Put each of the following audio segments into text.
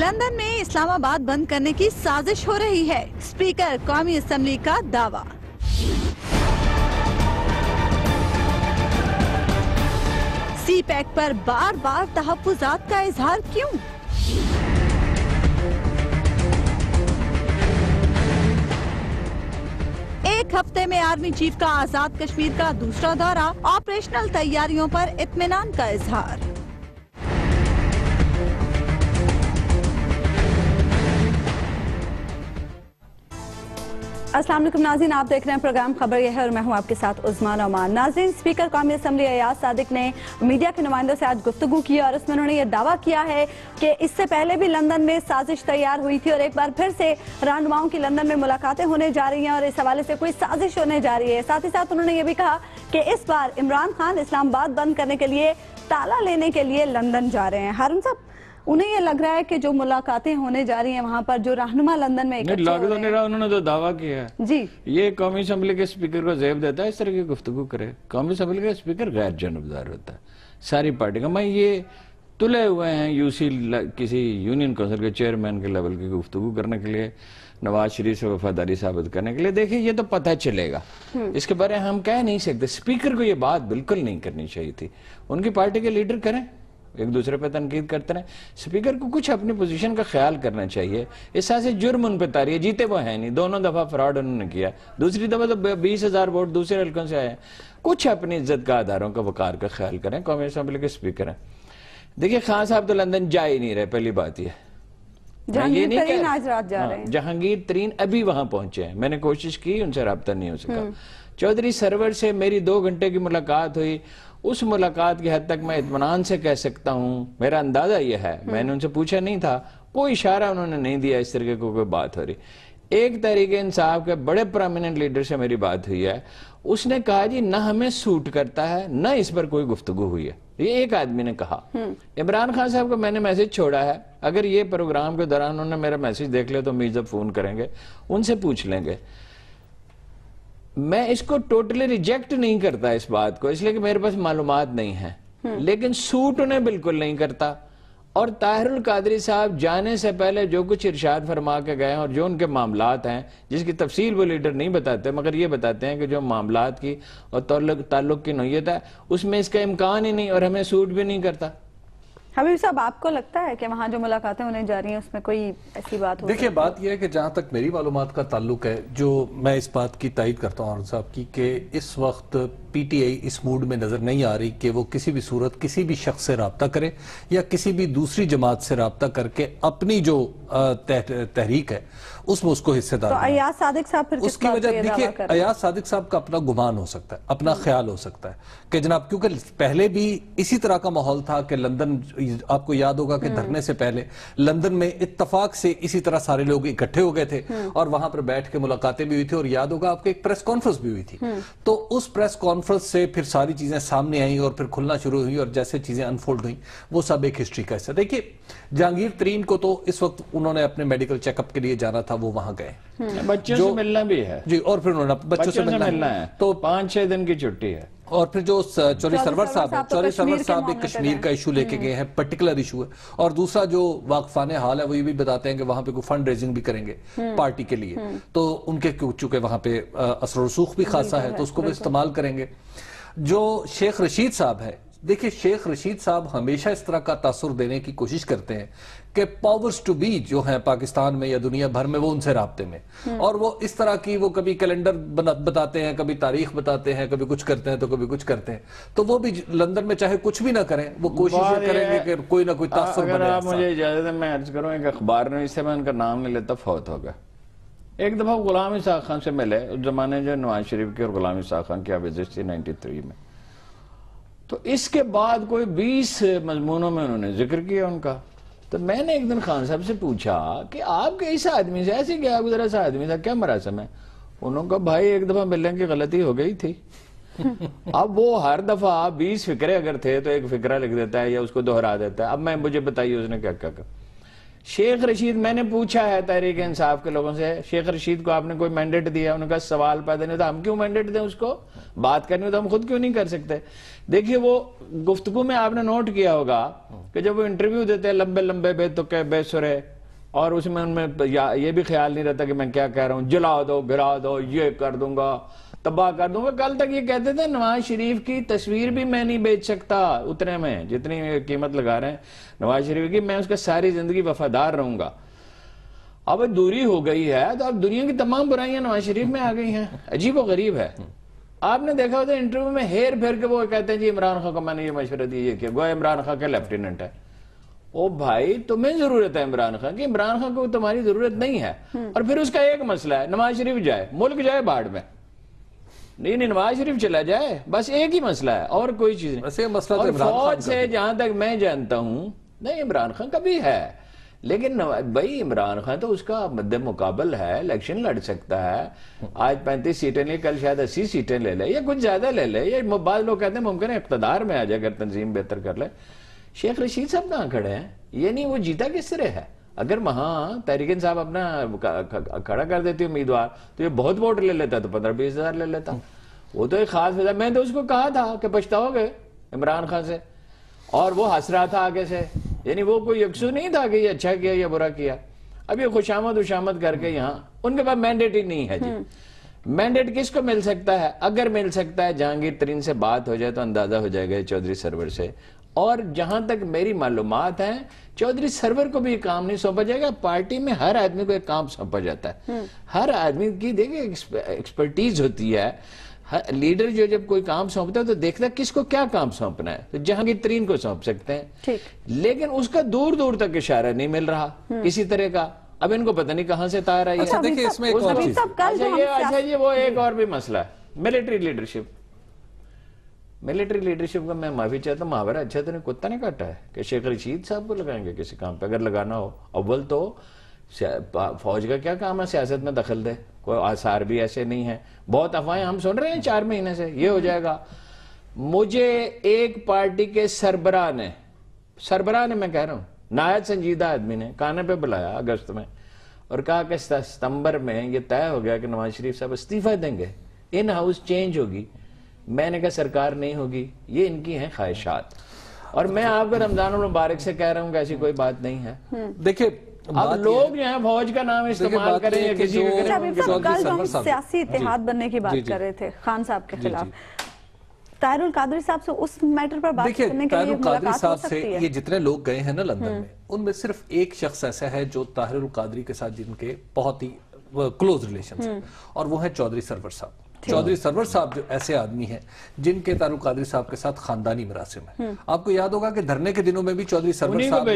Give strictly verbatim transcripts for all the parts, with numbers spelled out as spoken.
London में इस्लामाबाद बंद करने की साजिश हो रही है, स्पीकर कौमी असम्बली का दावा। सी पैक पर बार बार तहफ्फुज़ात का इजहार क्यों? एक हफ्ते में आर्मी चीफ का आजाद कश्मीर का दूसरा दौरा, ऑपरेशनल तैयारियों पर इत्मीनान का इजहार। अस्सलाम वालेकुम नाज़रीन, आप देख रहे हैं प्रोग्राम खबर यह है और मैं हूं आपके साथ उस्मा नौमान। नाज़रीन, स्पीकर कौमी असम्बली अयाज सादिक ने मीडिया के नुमाइंदों से आज गुफ्तगू की और उसमें उन्होंने ये दावा किया है कि इससे पहले भी लंदन में साजिश तैयार हुई थी और एक बार फिर से रहनुमाओं की लंदन में मुलाकातें होने जा रही हैं और इस हवाले से कोई साजिश होने जा रही है। साथ ही साथ उन्होंने ये भी कहा कि इस बार इमरान खान इस्लामाबाद बंद करने के लिए ताला लेने के लिए लंदन जा रहे हैं। हारून साहब, उन्हें ये लग रहा है कि जो मुलाकातें होने जा रही हैं वहाँ पर जो रहनुमा लंदन में नहीं लग तो नहीं रहा, उन्होंने तो दावा किया है जी। ये कौमी असम्बली के स्पीकर को ज़ेब देता है इस तरह की गुफ्तगू करे। कौमी असम्बली का स्पीकर गैर जानबदार होता है सारी पार्टी का। मैं ये तुले हुए हैं यूसी किसी यूनियन काउंसिल के चेयरमैन के लेवल की गुफ्तगू करने के लिए, नवाज शरीफ से वफादारी साबित करने के लिए। देखिए ये तो पता चलेगा, इसके बारे में हम कह नहीं सकते। स्पीकर को ये बात बिल्कुल नहीं करनी चाहिए थी। उनकी पार्टी के लीडर करें, एक दूसरे पे तनकीद करते रहे। स्पीकर को कुछ अपनी पोजीशन का ख्याल करना चाहिए। इस तरह से जुर्म उन पे तारी है, जीते वो है नहीं, दोनों दफा फ्रॉड उन्होंने किया, दूसरी दफा तो बीस हजार वोट दूसरे हल्कों से आए। कुछ अपनी इज्जत का आधारों का वकार का ख्याल करें। कौमी असम्बली के स्पीकर हैं। देखिए खान साहब तो लंदन जा ही नहीं रहे, पहली बात यह जहांगीर तरीन आज रात जा रहे हैं। जहांगीर तरीन अभी वहां पहुंचे हैं, मैंने कोशिश की, उनसे राब्ता नहीं हो सका। चौधरी सरवर से मेरी दो घंटे की मुलाकात हुई। उस मुलाकात की हद तक मैं इत्मीनान से कह सकता हूं, मेरा अंदाजा यह है, मैंने उनसे पूछा नहीं था, कोई इशारा उन्होंने नहीं दिया इस तरह को कोई बात हो रही। एक तहरीके इंसाफ के बड़े प्रोमिनेंट लीडर से मेरी बात हुई है, उसने कहा जी ना हमें सूट करता है ना इस पर कोई गुफ्तगू हुई है। ये एक आदमी ने कहा। इमरान खान साहब को मैंने मैसेज छोड़ा है, अगर ये प्रोग्राम के दौरान उन्होंने मेरा मैसेज देख लिया तो मीज़ फोन करेंगे, उनसे पूछ लेंगे। मैं इसको टोटली रिजेक्ट नहीं करता इस बात को, इसलिए कि मेरे पास मालूमात नहीं है, लेकिन सूट उन्हें बिल्कुल नहीं करता। और ताहिरुल कादरी साहब जाने से पहले जो कुछ इरशाद फरमा के गए और जो उनके मामलात हैं, जिसकी तफसील वो लीडर नहीं बताते, मगर ये बताते हैं कि जो मामलात की और ताल्लुक की नौयत है उसमें इसका इम्कान ही नहीं और हमें सूट भी नहीं करता। हबीब साहब, आपको लगता है कि वहाँ जो मुलाकातें होने जा रही हैं उसमें कोई ऐसी बात हो? देखिए बात यह है कि जहाँ तक मेरी मालूमात का ताल्लुक है, जो मैं इस बात की तायद करता हूँ साहब की कि इस वक्त पीटीआई इस मूड में नजर नहीं आ रही कि वो किसी भी सूरत किसी भी शख्स से राब्ता करे या किसी भी दूसरी जमात से राब्ता करके अपनी जो तहरीक है उसमें उसको हिस्सेदार। तो अयाज सादिक साहब फिर उसकी वजह देखिए, अयाज सादिक साहब का अपना गुमान हो सकता है, अपना ख्याल हो सकता है कि जनाब, क्योंकि पहले भी इसी तरह का माहौल था कि लंदन, आपको याद होगा कि धरने से पहले लंदन में इत्तफाक से इसी तरह सारे लोग इकट्ठे हो गए थे और वहां पर बैठ के मुलाकातें भी हुई थी और याद होगा आपको एक प्रेस कॉन्फ्रेंस भी हुई थी। तो उस प्रेस कॉन्फ्रेंस से फिर सारी चीजें सामने आई और फिर खुलना शुरू हुई और जैसे चीजें अनफोल्ड हुई वो सब एक हिस्ट्री का हिस्सा। देखिए जहांगीर तरीन को तो इस वक्त उन्होंने अपने मेडिकल चेकअप के लिए जाना था, वो वहां गए, बच्चों से मिलना भी है जी, और फिर उन्होंने बच्चों से मिलना है, तो पांच छह दिन की छुट्टी है। और फिर जो चौधरी सरवर साहब है, चौधरी सरवर साहब एक कश्मीर का इशू लेके गए हैं, पर्टिकुलर इशू है। और दूसरा जो वाकफाने हाल है वो ये भी बताते हैं कि वहां पे कोई फंड रेजिंग भी करेंगे पार्टी के लिए, तो उनके चूंकि वहां पे असर रसूख भी खासा है तो उसको भी इस्तेमाल करेंगे। जो शेख रशीद साहब है, देखिए शेख रशीद साहब हमेशा इस तरह का तासुर देने की कोशिश करते हैं कि पावर्स टू बी जो हैं पाकिस्तान में या दुनिया भर में वो उनसे राब्ते में, और वो इस तरह की वो कभी कैलेंडर बताते हैं, कभी तारीख बताते हैं, कभी कुछ करते हैं तो कभी कुछ करते हैं। तो वो भी लंदन में चाहे कुछ भी ना करें वो कोशिश करेंगे कि कोई ना कोई तासुर बने। अगर आप मुझे इजाजत है मैं अर्ज करूं, एक अखबार ने, इससे मैं उनका नाम नहीं लेता, फौत हो गया। एक दफा गुलाम इसाक खान से मिले, उस जमाने जो नवाज शरीफ की और गुलाम इसाक खान की विजिट थी नाइन्टी थ्री में, तो इसके बाद कोई बीस मजमूनों में उन्होंने जिक्र किया उनका। तो मैंने एक दिन खान साहब से पूछा कि आपके इस आदमी से ऐसे क्या गुजरा सा आदमी था, क्या मरासम है? उन्होंने कहा भाई एक दफा मिलने की गलती हो गई थी। अब वो हर दफा बीस फिक्रे अगर थे तो एक फिक्रा लिख देता है या उसको दोहरा देता है। अब मैं मुझे बताइए उसने क्या क्या कहा। शेख रशीद, मैंने पूछा है तहरीक इंसाफ के लोगों से, शेख रशीद को आपने कोई मैंडेट दिया? उनका सवाल पैदा नहीं होता, हम क्यों मैंडेट दें उसको? बात करनी हो तो हम खुद क्यों नहीं कर सकते? देखिए वो गुफ्तगू में आपने नोट किया होगा कि जब वो इंटरव्यू देते हैं लंबे लंबे बेतुके बेसुरे اور اس میں ان میں یہ بھی خیال نہیں رہتا کہ میں کیا کہہ رہا ہوں، جلا دو، گرا دو، یہ کر دوں گا، تباہ کر دوں گا. کل تک یہ کہتے تھے نواز شریف کی تصویر بھی میں نہیں بیچ سکتا اتنے میں جتنی قیمت لگا رہے ہیں نواز شریف کی، میں اس کا ساری زندگی وفادار رہوں گا. اب دوری ہو گئی ہے تو اب دنیا کی تمام برائیاں نواز شریف میں آ گئی ہیں. عجیب و غریب ہے. آپ نے دیکھا ہوتا ہے انٹرویو میں ہیر پھیر کے وہ کہتے ہیں جی عمران خان کو میں نے یہ مشورہ دی، یہ کہ گویا عمران خان کا لیفٹیننٹ ہے. او بھائی تمہیں ضرورت ہے عمران خان کی، عمران خان کو تمہاری ضرورت نہیں ہے. اور پھر اس کا ایک مسئلہ ہے، نواز شریف جائے، ملک جائے باڑ میں، نہیں نہیں نواز شریف چلا جائے، بس ایک ہی مسئلہ ہے اور کوئی چیز نہیں. اور فوج سے جہاں تک میں جانتا ہوں نہیں عمران خان کا بھی ہے، لیکن بھائی عمران خان تو اس کا مد مقابل ہے، الیکشن لڑ سکتا ہے. آج پینتیس سیٹیں لے، کل شاید اسی سیٹیں لے لے یا کچھ زیادہ لے لے، یا بعض لوگ کہتے ہیں ممکن ہے اقتدار میں آ جائے اگر تنظیم بہتر کر لے. شیخ رشید صاحب کہاں کھڑے ہیں؟ یہ نہیں وہ جیتا کس طرح ہے. اگر وہاں تحریک انصاف اپنا کھڑا کر دیتی امیدوار تو یہ بہت ووٹ لے لیتا، تو پندرہ بیس ہزار لے لیتا. وہ تو ایک خاص وجہ، میں تو اس کو کہا تھا کہ پچھتاؤ گے عمران خان سے، اور وہ ہنس رہا تھا آگے سے. یعنی وہ کوئی یکسو نہیں تھا کہ یہ اچھا کیا یا برا کیا. اب یہ خوشامد وشامد کر کے یہاں ان کے پاس مینڈیٹ ہی نہیں ہے. جی مینڈیٹ کس کو مل سکتا ہے؟ اگر مل سکتا ہے جہانگیر ترین سے بات ہو جائے تو اندازہ ہو جائے گا چودھری سرور سے. اور جہاں تک میری معلومات ہیں چودھری سرور کو بھی یہ کام نہیں سونپا جائے گا. پارٹی میں ہر آدمی کو ایک کام سونپا جاتا ہے، ہر آدمی کی دیکھیں ایکسپرٹیز ہوتی ہے. لیڈر جو جب کوئی کام سونپتا ہے تو دیکھتا ہے کس کو کیا کام سونپنا ہے. تو جہانگیر ترین کو سونپ سکتے ہیں، لیکن اس کا دور دور تک اشارہ نہیں مل رہا کسی طرح کا. اب ان کو پتہ نہیں کہاں سے تار آئی ہے. دیکھیں اس میں ایک اور چیز، اچھا یہ وہ ایک اور بھی مسئلہ ہے ملٹری لیڈرشپ. ملٹری لیڈرشپ کا میں معافی چاہتا ہوں، محاورہ اچھا تو نہیں کتا نہیں کاٹا ہے کہ شیخ رشید صاحب کو لگائیں گے کسی کام پہ اگر لگانا ہو. اول تو فوج کا کیا کام ہے سیاست میں دخل دے؟ کوئی آثار بھی ایسے نہیں ہیں. بہت افواہیں ہم سن رہے ہیں چار مہینے سے یہ ہو جائے گا. مجھے ایک پارٹی کے سربراہ نے سربراہ نے میں کہہ رہا ہوں نہایت سنجیدہ آدمی نے کانے پہ بلایا اگست میں اور کہا کہ ستمبر میں یہ طے ہو گیا کہ نواز شریف صاحب استعفیٰ دیں گے، ان ہاؤس چینج ہوگی. میں نے کہا سرکار نہیں ہوگی، یہ ان کی ہیں خواہشات. اور میں آپ کو رمضان المبارک سے کہہ رہا ہوں کہ ایسی کوئی بات نہیں ہے. دیکھیں اب لوگ جو ہیں فوج کا نام استعمال کریں یا کسی کل جو ہم سیاسی اتحاد بننے کی بات کر رہے تھے خان صاحب کے خلاف، طاہر القادری صاحب سے اس میٹر پر بات کرنے کے لیے ملاقات ہو سکتی ہے؟ یہ جتنے لوگ گئے ہیں نا لندن میں، ان میں صرف ایک شخص ایسا ہے جو طاہر القادری کے ساتھ جن کے بہت ہی کلوز ریلیشنز ہیں، اور وہ ہیں چودھری سرور صاحب. چودھری سرور صاحب جو ایسے آدمی ہیں جن کے طاہر القادری صاحب کے ساتھ خاندانی مراسم ہیں. آپ کو یاد ہوگا کہ دھرنے کے دنوں میں بھی چودھری سرور صاحب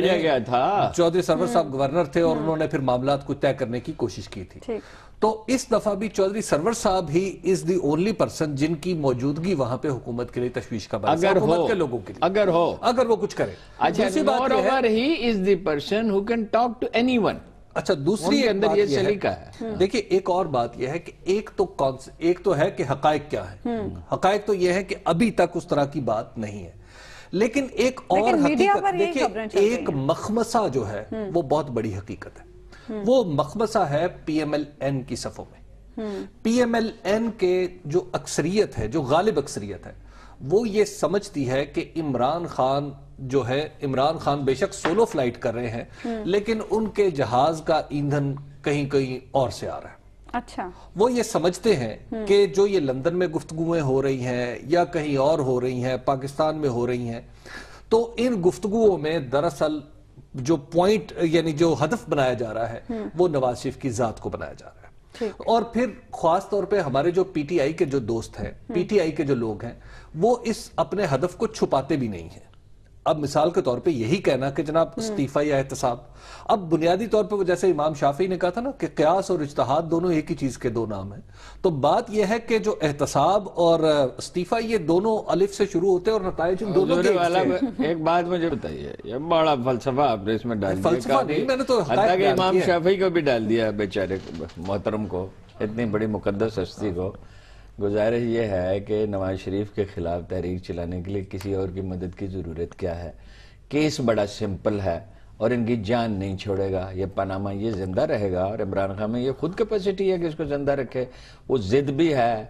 نے چودھری سرور صاحب گورنر تھے اور انہوں نے پھر معاملات کو طے کرنے کی کوشش کی تھی. تو اس دفعہ بھی چودھری سرور صاحب ہی از دی اونلی پرسن جن کی موجودگی وہاں پہ حکومت کے لیے تشویش کا باعث ہے، حکومت کے لوگوں کے لیے اگر ہو اگر وہ کچھ کرے. اچھا moreover he is the person who can talk to anyone. اچھا دوسری اندر یہ سلیقہ ہے. دیکھیں ایک اور بات یہ ہے کہ ایک تو ایک تو ہے کہ حقائق کیا ہے. حقائق تو یہ ہے کہ ابھی تک اس طرح کی بات نہیں ہے، لیکن ایک اور حقیقت دیکھیں، ایک مخمصہ جو ہے وہ بہت بڑی حقیقت ہے. وہ مخمصہ ہے پی ایم ایل این کی صفوں میں. پی ایم ایل این کے جو اکثریت ہے، جو غالب اکثریت ہے، وہ یہ سمجھتی ہے کہ عمران خان جو ہے عمران خان بے شک سولو فلائٹ کر رہے ہیں لیکن ان کے جہاز کا ایندھن کہیں کہیں اور سے آ رہا ہے. اچھا وہ یہ سمجھتے ہیں کہ جو یہ لندن میں گفتگویں ہو رہی ہیں یا کہیں اور ہو رہی ہیں، پاکستان میں ہو رہی ہیں، تو ان گفتگوؤں میں دراصل جو پوائنٹ یعنی جو ہدف بنایا جا رہا ہے وہ نواز شریف کی ذات کو بنایا جا رہا ہے. اور پھر خاص طور پہ ہمارے جو پی ٹی آئی کے جو دوست ہیں، پی ٹی آئی کے جو لوگ ہیں، وہ اس اپنے ہدف کو چھپاتے بھی نہیں ہیں. اب مثال کے طور پہ یہی کہنا کہ جناب استعفیٰ یا احتساب، اب بنیادی طور پہ جیسے امام شافعی نے کہا تھا نا کہ قیاس اور اجتہاد دونوں ایک ہی چیز کے دو نام ہیں، تو بات یہ ہے کہ جو احتساب اور استعفیٰ یہ دونوں الف سے شروع ہوتے ہیں اور نتائج ان دونوں کے. ایک بات مجھے بتائیے، یہ بڑا فلسفہ آپ نے اس میں ڈال دیا. فلسفہ نہیں، میں نے تو حتیٰ کہ امام شافعی کو بھی ڈال دیا بیچارے محترم کو، اتنی بڑی مقدس ہستی کو. گزارش یہ ہے کہ نواز شریف کے خلاف تحریک چلانے کے لیے کسی اور کی مدد کی ضرورت کیا ہے؟ کیس بڑا سمپل ہے اور ان کی جان نہیں چھوڑے گا. یہ پاناما یہ زندہ رہے گا اور عمران خان میں یہ خود کیپیسٹی ہے کہ اس کو زندہ رکھے. وہ ضد بھی ہے،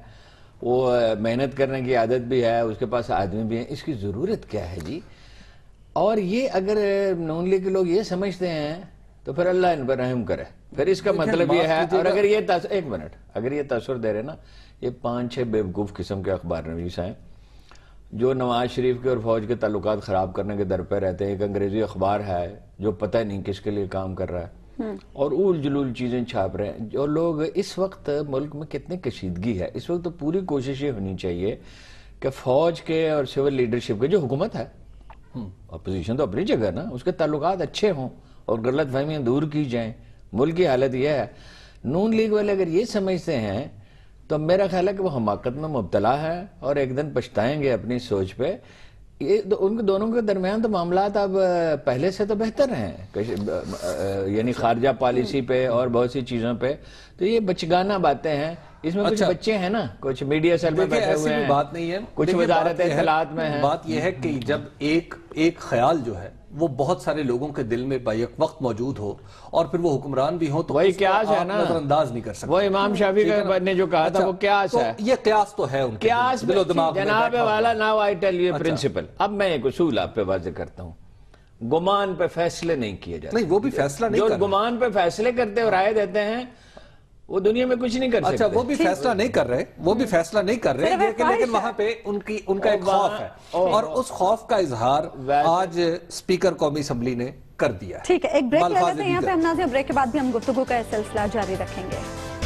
وہ محنت کرنے کی عادت بھی ہے، اس کے پاس آدمی بھی ہیں. اس کی ضرورت کیا ہے جی؟ اور یہ اگر نون لیگ کے لوگ یہ سمجھتے ہیں تو پھر اللہ ان پر رحم کرے. پھر اس کا مطلب یہ ہے, اور اگر یہ ایک منٹ اگر یہ تاثر دے رہے نا, یہ پانچ چھ بیوقوف قسم کے اخبار نویس ہیں جو نواز شریف کے اور فوج کے تعلقات خراب کرنے کے در پہ رہتے ہیں. ایک انگریزی اخبار ہے جو پتہ نہیں کس کے لیے کام کر رہا ہے, اور اول جلول چیزیں چھاپ رہے ہیں. جو لوگ اس وقت ملک میں کتنی کشیدگی ہے, اس وقت تو پوری کوشش یہ ہونی چاہیے کہ فوج کے اور سول لیڈرشپ کے, جو حکومت ہے, اپوزیشن تو اپنی جگہ نا, اس کے تعلقات اچھے ہوں اور غلط فہمیاں دور کی جائیں. ملک کی حالت یہ ہے, نون لیگ والے اگر یہ سمجھتے ہیں تو میرا خیال ہے کہ وہ حماقت میں مبتلا ہے اور ایک دن پچھتائیں گے اپنی سوچ پہ. یہ ان کے دونوں کے درمیان تو معاملات اب پہلے سے تو بہتر ہیں, یعنی خارجہ پالیسی پہ اور بہت سی چیزوں پہ. تو یہ بچگانہ باتیں ہیں, اس میں کچھ بچے ہیں نا, کچھ میڈیا سیل میں بیٹھے ہوئے ہیں, بات نہیں ہے, کچھ وزارت اطلاعات میں ہیں. بات یہ ہے کہ جب ایک ایک خیال جو ہے وہ بہت سارے لوگوں کے دل میں بیک وقت موجود ہو اور پھر وہ حکمران بھی ہوں, تو وہی قیاس ہے نا, نظر انداز نہیں کر سکتے. وہ امام شافعی نے جو کہا تھا وہ قیاس ہے. یہ قیاس تو ہے ان کے قیاس دل و دماغ میں. جناب والا now I tell you principal. اب میں ایک اصول آپ پہ واضح کرتا ہوں, گمان پہ فیصلے نہیں کیے جاتے. نہیں, وہ بھی فیصلہ نہیں جو کر گمان پہ فیصلے کرتے اور رائے دیتے ہیں وہ دنیا میں کچھ نہیں کر سکتے. اچھا, وہ بھی فیصلہ نہیں کر رہے, وہ بھی فیصلہ نہیں کر رہے, لیکن وہاں پہ ان کی ان کا ایک خوف ہے, اور اس خوف کا اظہار آج اسپیکر قومی اسمبلی نے کر دیا. ٹھیک ہے, ایک بریک لے لیتے ہیں یہاں پہ ہم ناظرین, بریک کے بعد بھی ہم گفتگو کا سلسلہ جاری رکھیں گے.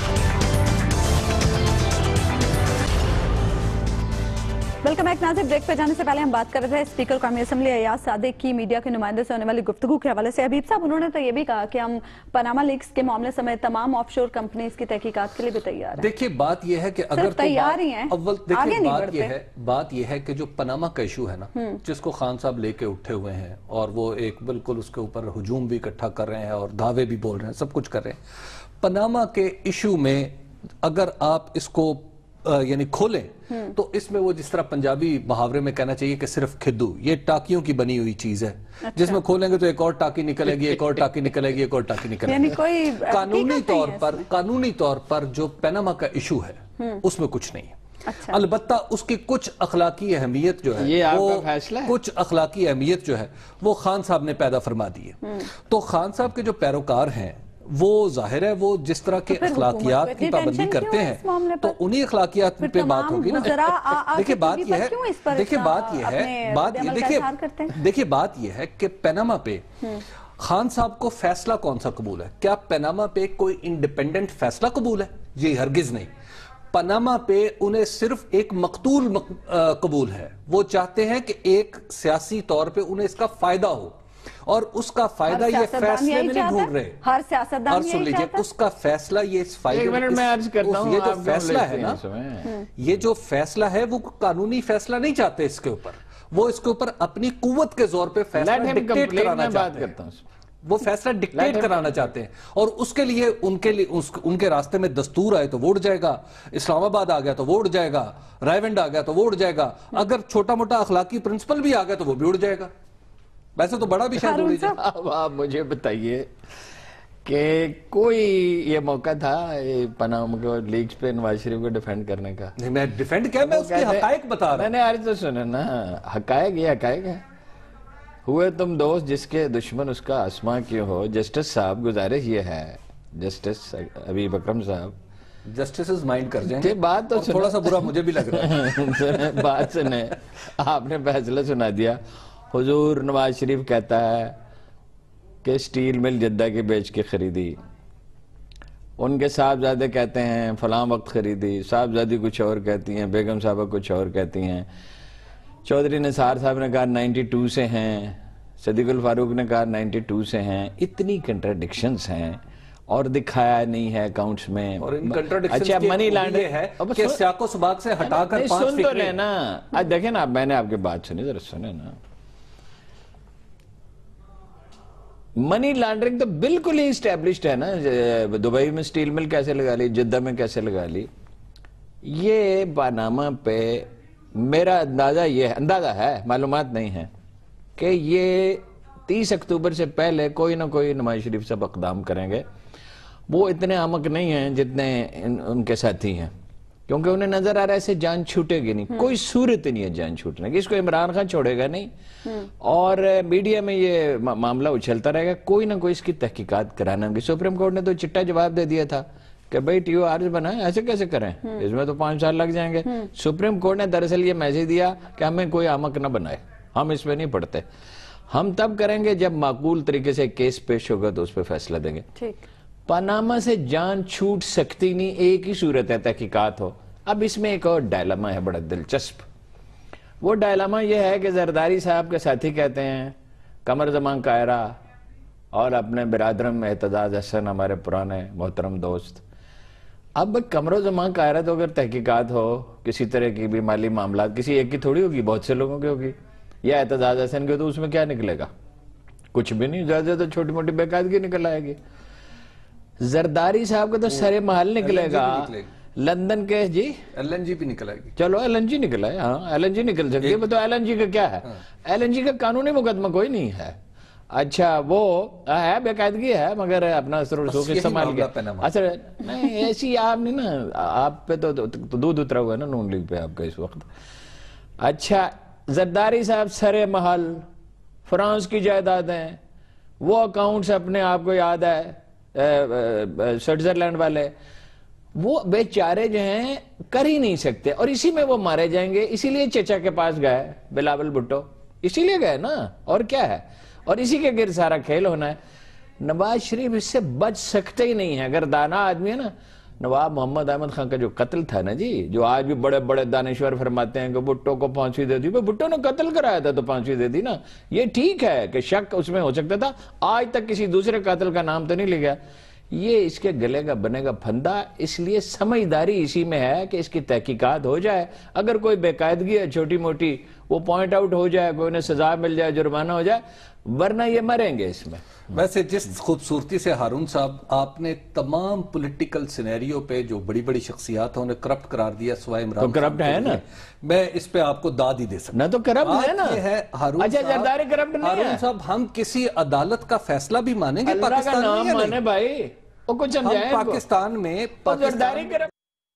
ویلکم بیک ناظرین. بریک پہ جانے سے پہلے ہم بات کر رہے تھے اسپیکر قومی اسمبلی ایاز صادق کی میڈیا کے نمائندے سے ہونے والی گفتگو کے حوالے سے. حبیب صاحب, انہوں نے تو یہ بھی کہا کہ ہم پاناما لیکس کے معاملے سمیت تمام آف شور کمپنیز کی تحقیقات کے لیے بھی تیار ہیں. دیکھیے بات یہ ہے کہ اگر تیار ہی ہیں, اول دیکھیے بات یہ ہے بات یہ ہے کہ جو پاناما کا ایشو ہے نا, جس کو خان صاحب لے کے اٹھے ہوئے ہیں, اور وہ ایک بالکل اس کے اوپر ہجوم بھی اکٹھا کر رہے ہیں اور دعوے بھی بول رہے ہیں, سب کچھ کر رہے ہیں. پاناما کے ایشو میں اگر آپ اس کو یعنی کھولیں تو اس میں وہ جس طرح پنجابی محاورے میں کہنا چاہیے کہ صرف کھدو, یہ ٹاکیوں کی بنی ہوئی چیز ہے, جس میں کھولیں گے تو ایک اور ٹاکی نکلے گی, ایک اور ٹاکی نکلے گی, ایک اور ٹاکی نکلے گی. یعنی کوئی قانونی طور پر قانونی طور پر جو پاناما کا ایشو ہے اس میں کچھ نہیں ہے. البتہ اس کی کچھ اخلاقی اہمیت جو ہے, وہ کچھ اخلاقی اہمیت جو ہے وہ خان صاحب نے پیدا فرما دی ہے. تو خان صاحب کے جو پیروکار ہیں وہ ظاہر ہے وہ جس طرح کے اخلاقیات کی پابندی کرتے ہیں تو انہی اخلاقیات پہ بات ہوگی نا. دیکھیں بات یہ ہے دیکھیں بات یہ ہے بات یہ دیکھیں دیکھیں بات یہ ہے کہ پاناما پہ خان صاحب کو فیصلہ کون سا قبول ہے؟ کیا پاناما پہ کوئی انڈیپینڈنٹ فیصلہ قبول ہے؟ جی ہرگز نہیں. پاناما پہ انہیں صرف ایک مقتول قبول ہے. وہ چاہتے ہیں کہ ایک سیاسی طور پہ انہیں اس کا فائدہ ہو, اور اس کا فائدہ یہ فیصلے میں نہیں ڈھونڈ رہے. ہر سیاستدان یہی چاہتا ہے. اس کا فیصلہ یہ اس فائدے میں, یہ جو فیصلہ ہے نا, یہ جو فیصلہ ہے وہ قانونی فیصلہ نہیں چاہتے اس کے اوپر, وہ اس کے اوپر اپنی قوت کے زور پہ فیصلہ ڈکٹیٹ کرانا چاہتے ہیں. وہ فیصلہ ڈکٹیٹ کرانا چاہتے ہیں, اور اس کے لیے ان کے لیے ان کے راستے میں دستور آئے تو وہ اڑ جائے گا, اسلام آباد آ گیا تو وہ اڑ جائے گا, رائیونڈ آ گیا تو وہ اڑ جائے گا, اگر چھوٹا موٹا اخلاقی پرنسپل بھی آ گیا تو وہ بھی اڑ جائے گا. ویسے تو بڑا بھی شاید اڑ جائے. اب آپ مجھے بتائیے کہ کوئی یہ موقع تھا پاناما لیکس پہ نواز شریف کو ڈیفینڈ کرنے کا؟ نہیں, میں ڈیفینڈ کیا, میں اس کے حقائق بتا رہا ہوں. میں نے آج تو سنا نا, حقائق یہ حقائق ہے. ہوئے تم دوست جس کے دشمن اس کا اسما کیوں ہو. جسٹس صاحب گزارش یہ ہے, جسٹس حبیب اکرم صاحب, جسٹسز مائنڈ کر جائیں گے. بات تو تھوڑا سا برا مجھے بھی لگ رہا ہے. بات سنیں, آپ نے فیصلہ سنا دیا. حضور نواز شریف کہتا ہے کہ سٹیل مل جدہ کے بیچ کے خریدی, ان کے صاحبزادے کہتے ہیں فلاں وقت خریدی, صاحبزادی کچھ اور کہتی ہیں, بیگم صاحبہ کچھ اور کہتی ہیں, چودھری نثار صاحب نے کہا نائنٹی ٹو سے ہیں, صدیق الفاروق نے کہا نائنٹی ٹو سے ہیں. اتنی کنٹراڈکشنز ہیں اور دکھایا نہیں ہے اکاؤنٹس میں. اور ان کنٹراڈکشنز کی منی لانڈر ہے کہ سیاق و سباق سے ہٹا کر پانچ سن تو لیں نا. آج دیکھیں نا, میں نے آپ کی بات سنی, ذرا سنیں نا. منی لانڈرنگ تو بالکل ہی اسٹیبلشڈ ہے نا. دبئی میں سٹیل مل کیسے لگا لی, جدہ میں کیسے لگا لی. یہ پاناما پہ میرا اندازہ یہ اندازہ ہے, معلومات نہیں ہے, کہ یہ تیس اکتوبر سے پہلے کوئی نہ کوئی نواز شریف صاحب اقدام کریں گے. وہ اتنے احمق نہیں ہیں جتنے ان کے ساتھی ہیں. کیونکہ انہیں نظر آ رہا ہے ایسے جان چھوٹے گی نہیں, کوئی صورت نہیں ہے جان چھوٹنے کی, اس کو عمران خان چھوڑے گا نہیں, اور میڈیا میں یہ معاملہ اچھلتا رہے گا, کوئی نہ کوئی اس کی تحقیقات کرانا ہوگی. سپریم کورٹ نے تو چٹا جواب دے دیا تھا کہ بھائی ٹی او آرز بنائیں, ایسے کیسے کریں, اس میں تو پانچ سال لگ جائیں گے. سپریم کورٹ نے دراصل یہ میسج دیا کہ ہمیں کوئی احمق نہ بنائے, ہم اس میں نہیں پڑھتے, ہم تب کریں گے جب معقول طریقے سے کیس پیش ہوگا تو اس پہ فیصلہ دیں گے. پاناما سے جان چھوٹ سکتی نہیں, ایک ہی صورت ہے تحقیقات ہو. اب اس میں ایک اور ڈائلاما ہے بڑا دلچسپ. وہ ڈائلاما یہ ہے کہ زرداری صاحب کے ساتھی کہتے ہیں قمر زمان قاہرہ اور اپنے برادرم اعتزاز احسن, ہمارے پرانے محترم دوست. اب قمر زمان قاہرہ تو اگر تحقیقات ہو کسی طرح کی بھی مالی معاملات, کسی ایک کی تھوڑی ہوگی, بہت سے لوگوں کی ہوگی, یا اعتزاز احسن کے, تو اس میں کیا نکلے گا, کچھ بھی نہیں, زیادہ زیادہ چھوٹی موٹی بے قاعدگی نکل آئے گی. زرداری صاحب کا تو سارے محل نکلے گا لندن کے. جی ایل این جی بھی نکل آئے گی. چلو ایل این جی نکل آئے, ہاں ایل این جی نکل سکتی ہے, تو ایل این جی کا کیا ہے, ایل این جی کا قانونی مقدمہ کوئی نہیں ہے. اچھا وہ ہے بے قاعدگی ہے, مگر اپنا اثر و رسوخ استعمال کیا اثر نہیں, ایسی آپ نہیں نا, آپ پہ تو دودھ اترا ہوا ہے نا نون لیگ پہ آپ کا اس وقت. اچھا زرداری صاحب سرے محل, فرانس کی جائیدادیں, وہ اکاؤنٹس اپنے آپ کو یاد ہے, سوئٹزرلینڈ والے, وہ بیچارے جو ہیں کر ہی نہیں سکتے, اور اسی میں وہ مارے جائیں گے. اسی لیے چچا کے پاس گئے بلاول بھٹو, اسی لیے گئے نا, اور کیا ہے, اور اسی کے گرد سارا کھیل ہونا ہے. نواز شریف اس سے بچ سکتے ہی نہیں ہے, اگر دانا آدمی ہے نا. نواب محمد احمد خان کا جو قتل تھا نا جی, جو آج بھی بڑے بڑے دانشور فرماتے ہیں کہ بھٹو کو پھانسی دے دی, بھٹو نے قتل کرایا تھا تو پھانسی دے دی نا. یہ ٹھیک ہے کہ شک اس میں ہو سکتا تھا, آج تک کسی دوسرے قاتل کا نام تو نہیں لیا. یہ اس کے گلے کا بنے گا پھندا, اس لیے سمجھداری اسی میں ہے کہ اس کی تحقیقات ہو جائے. اگر کوئی بے قاعدگی ہے چھوٹی موٹی, وہ پوائنٹ آؤٹ ہو جائے, کوئی انہیں سزا مل جائے, جرمانہ ہو جائے, ورنہ یہ مریں گے اس میں. ویسے جس خوبصورتی سے ہارون صاحب آپ نے تمام پولیٹیکل سینیریو پہ جو بڑی بڑی شخصیات ہیں انہیں کرپٹ قرار دیا, سوائے عمران تو کرپٹ ہے نا, میں اس پہ آپ کو داد ہی دے سکتا. نہ تو کرپٹ ہے نا, اچھا زرداری کرپٹ نہیں ہے. ہارون صاحب ہم کسی عدالت کا فیصلہ بھی مانیں گے پاکستان میں, اللہ کا نام مانے بھائی, وہ کچھ سمجھائیں پاکستان میں زرداری کرپٹ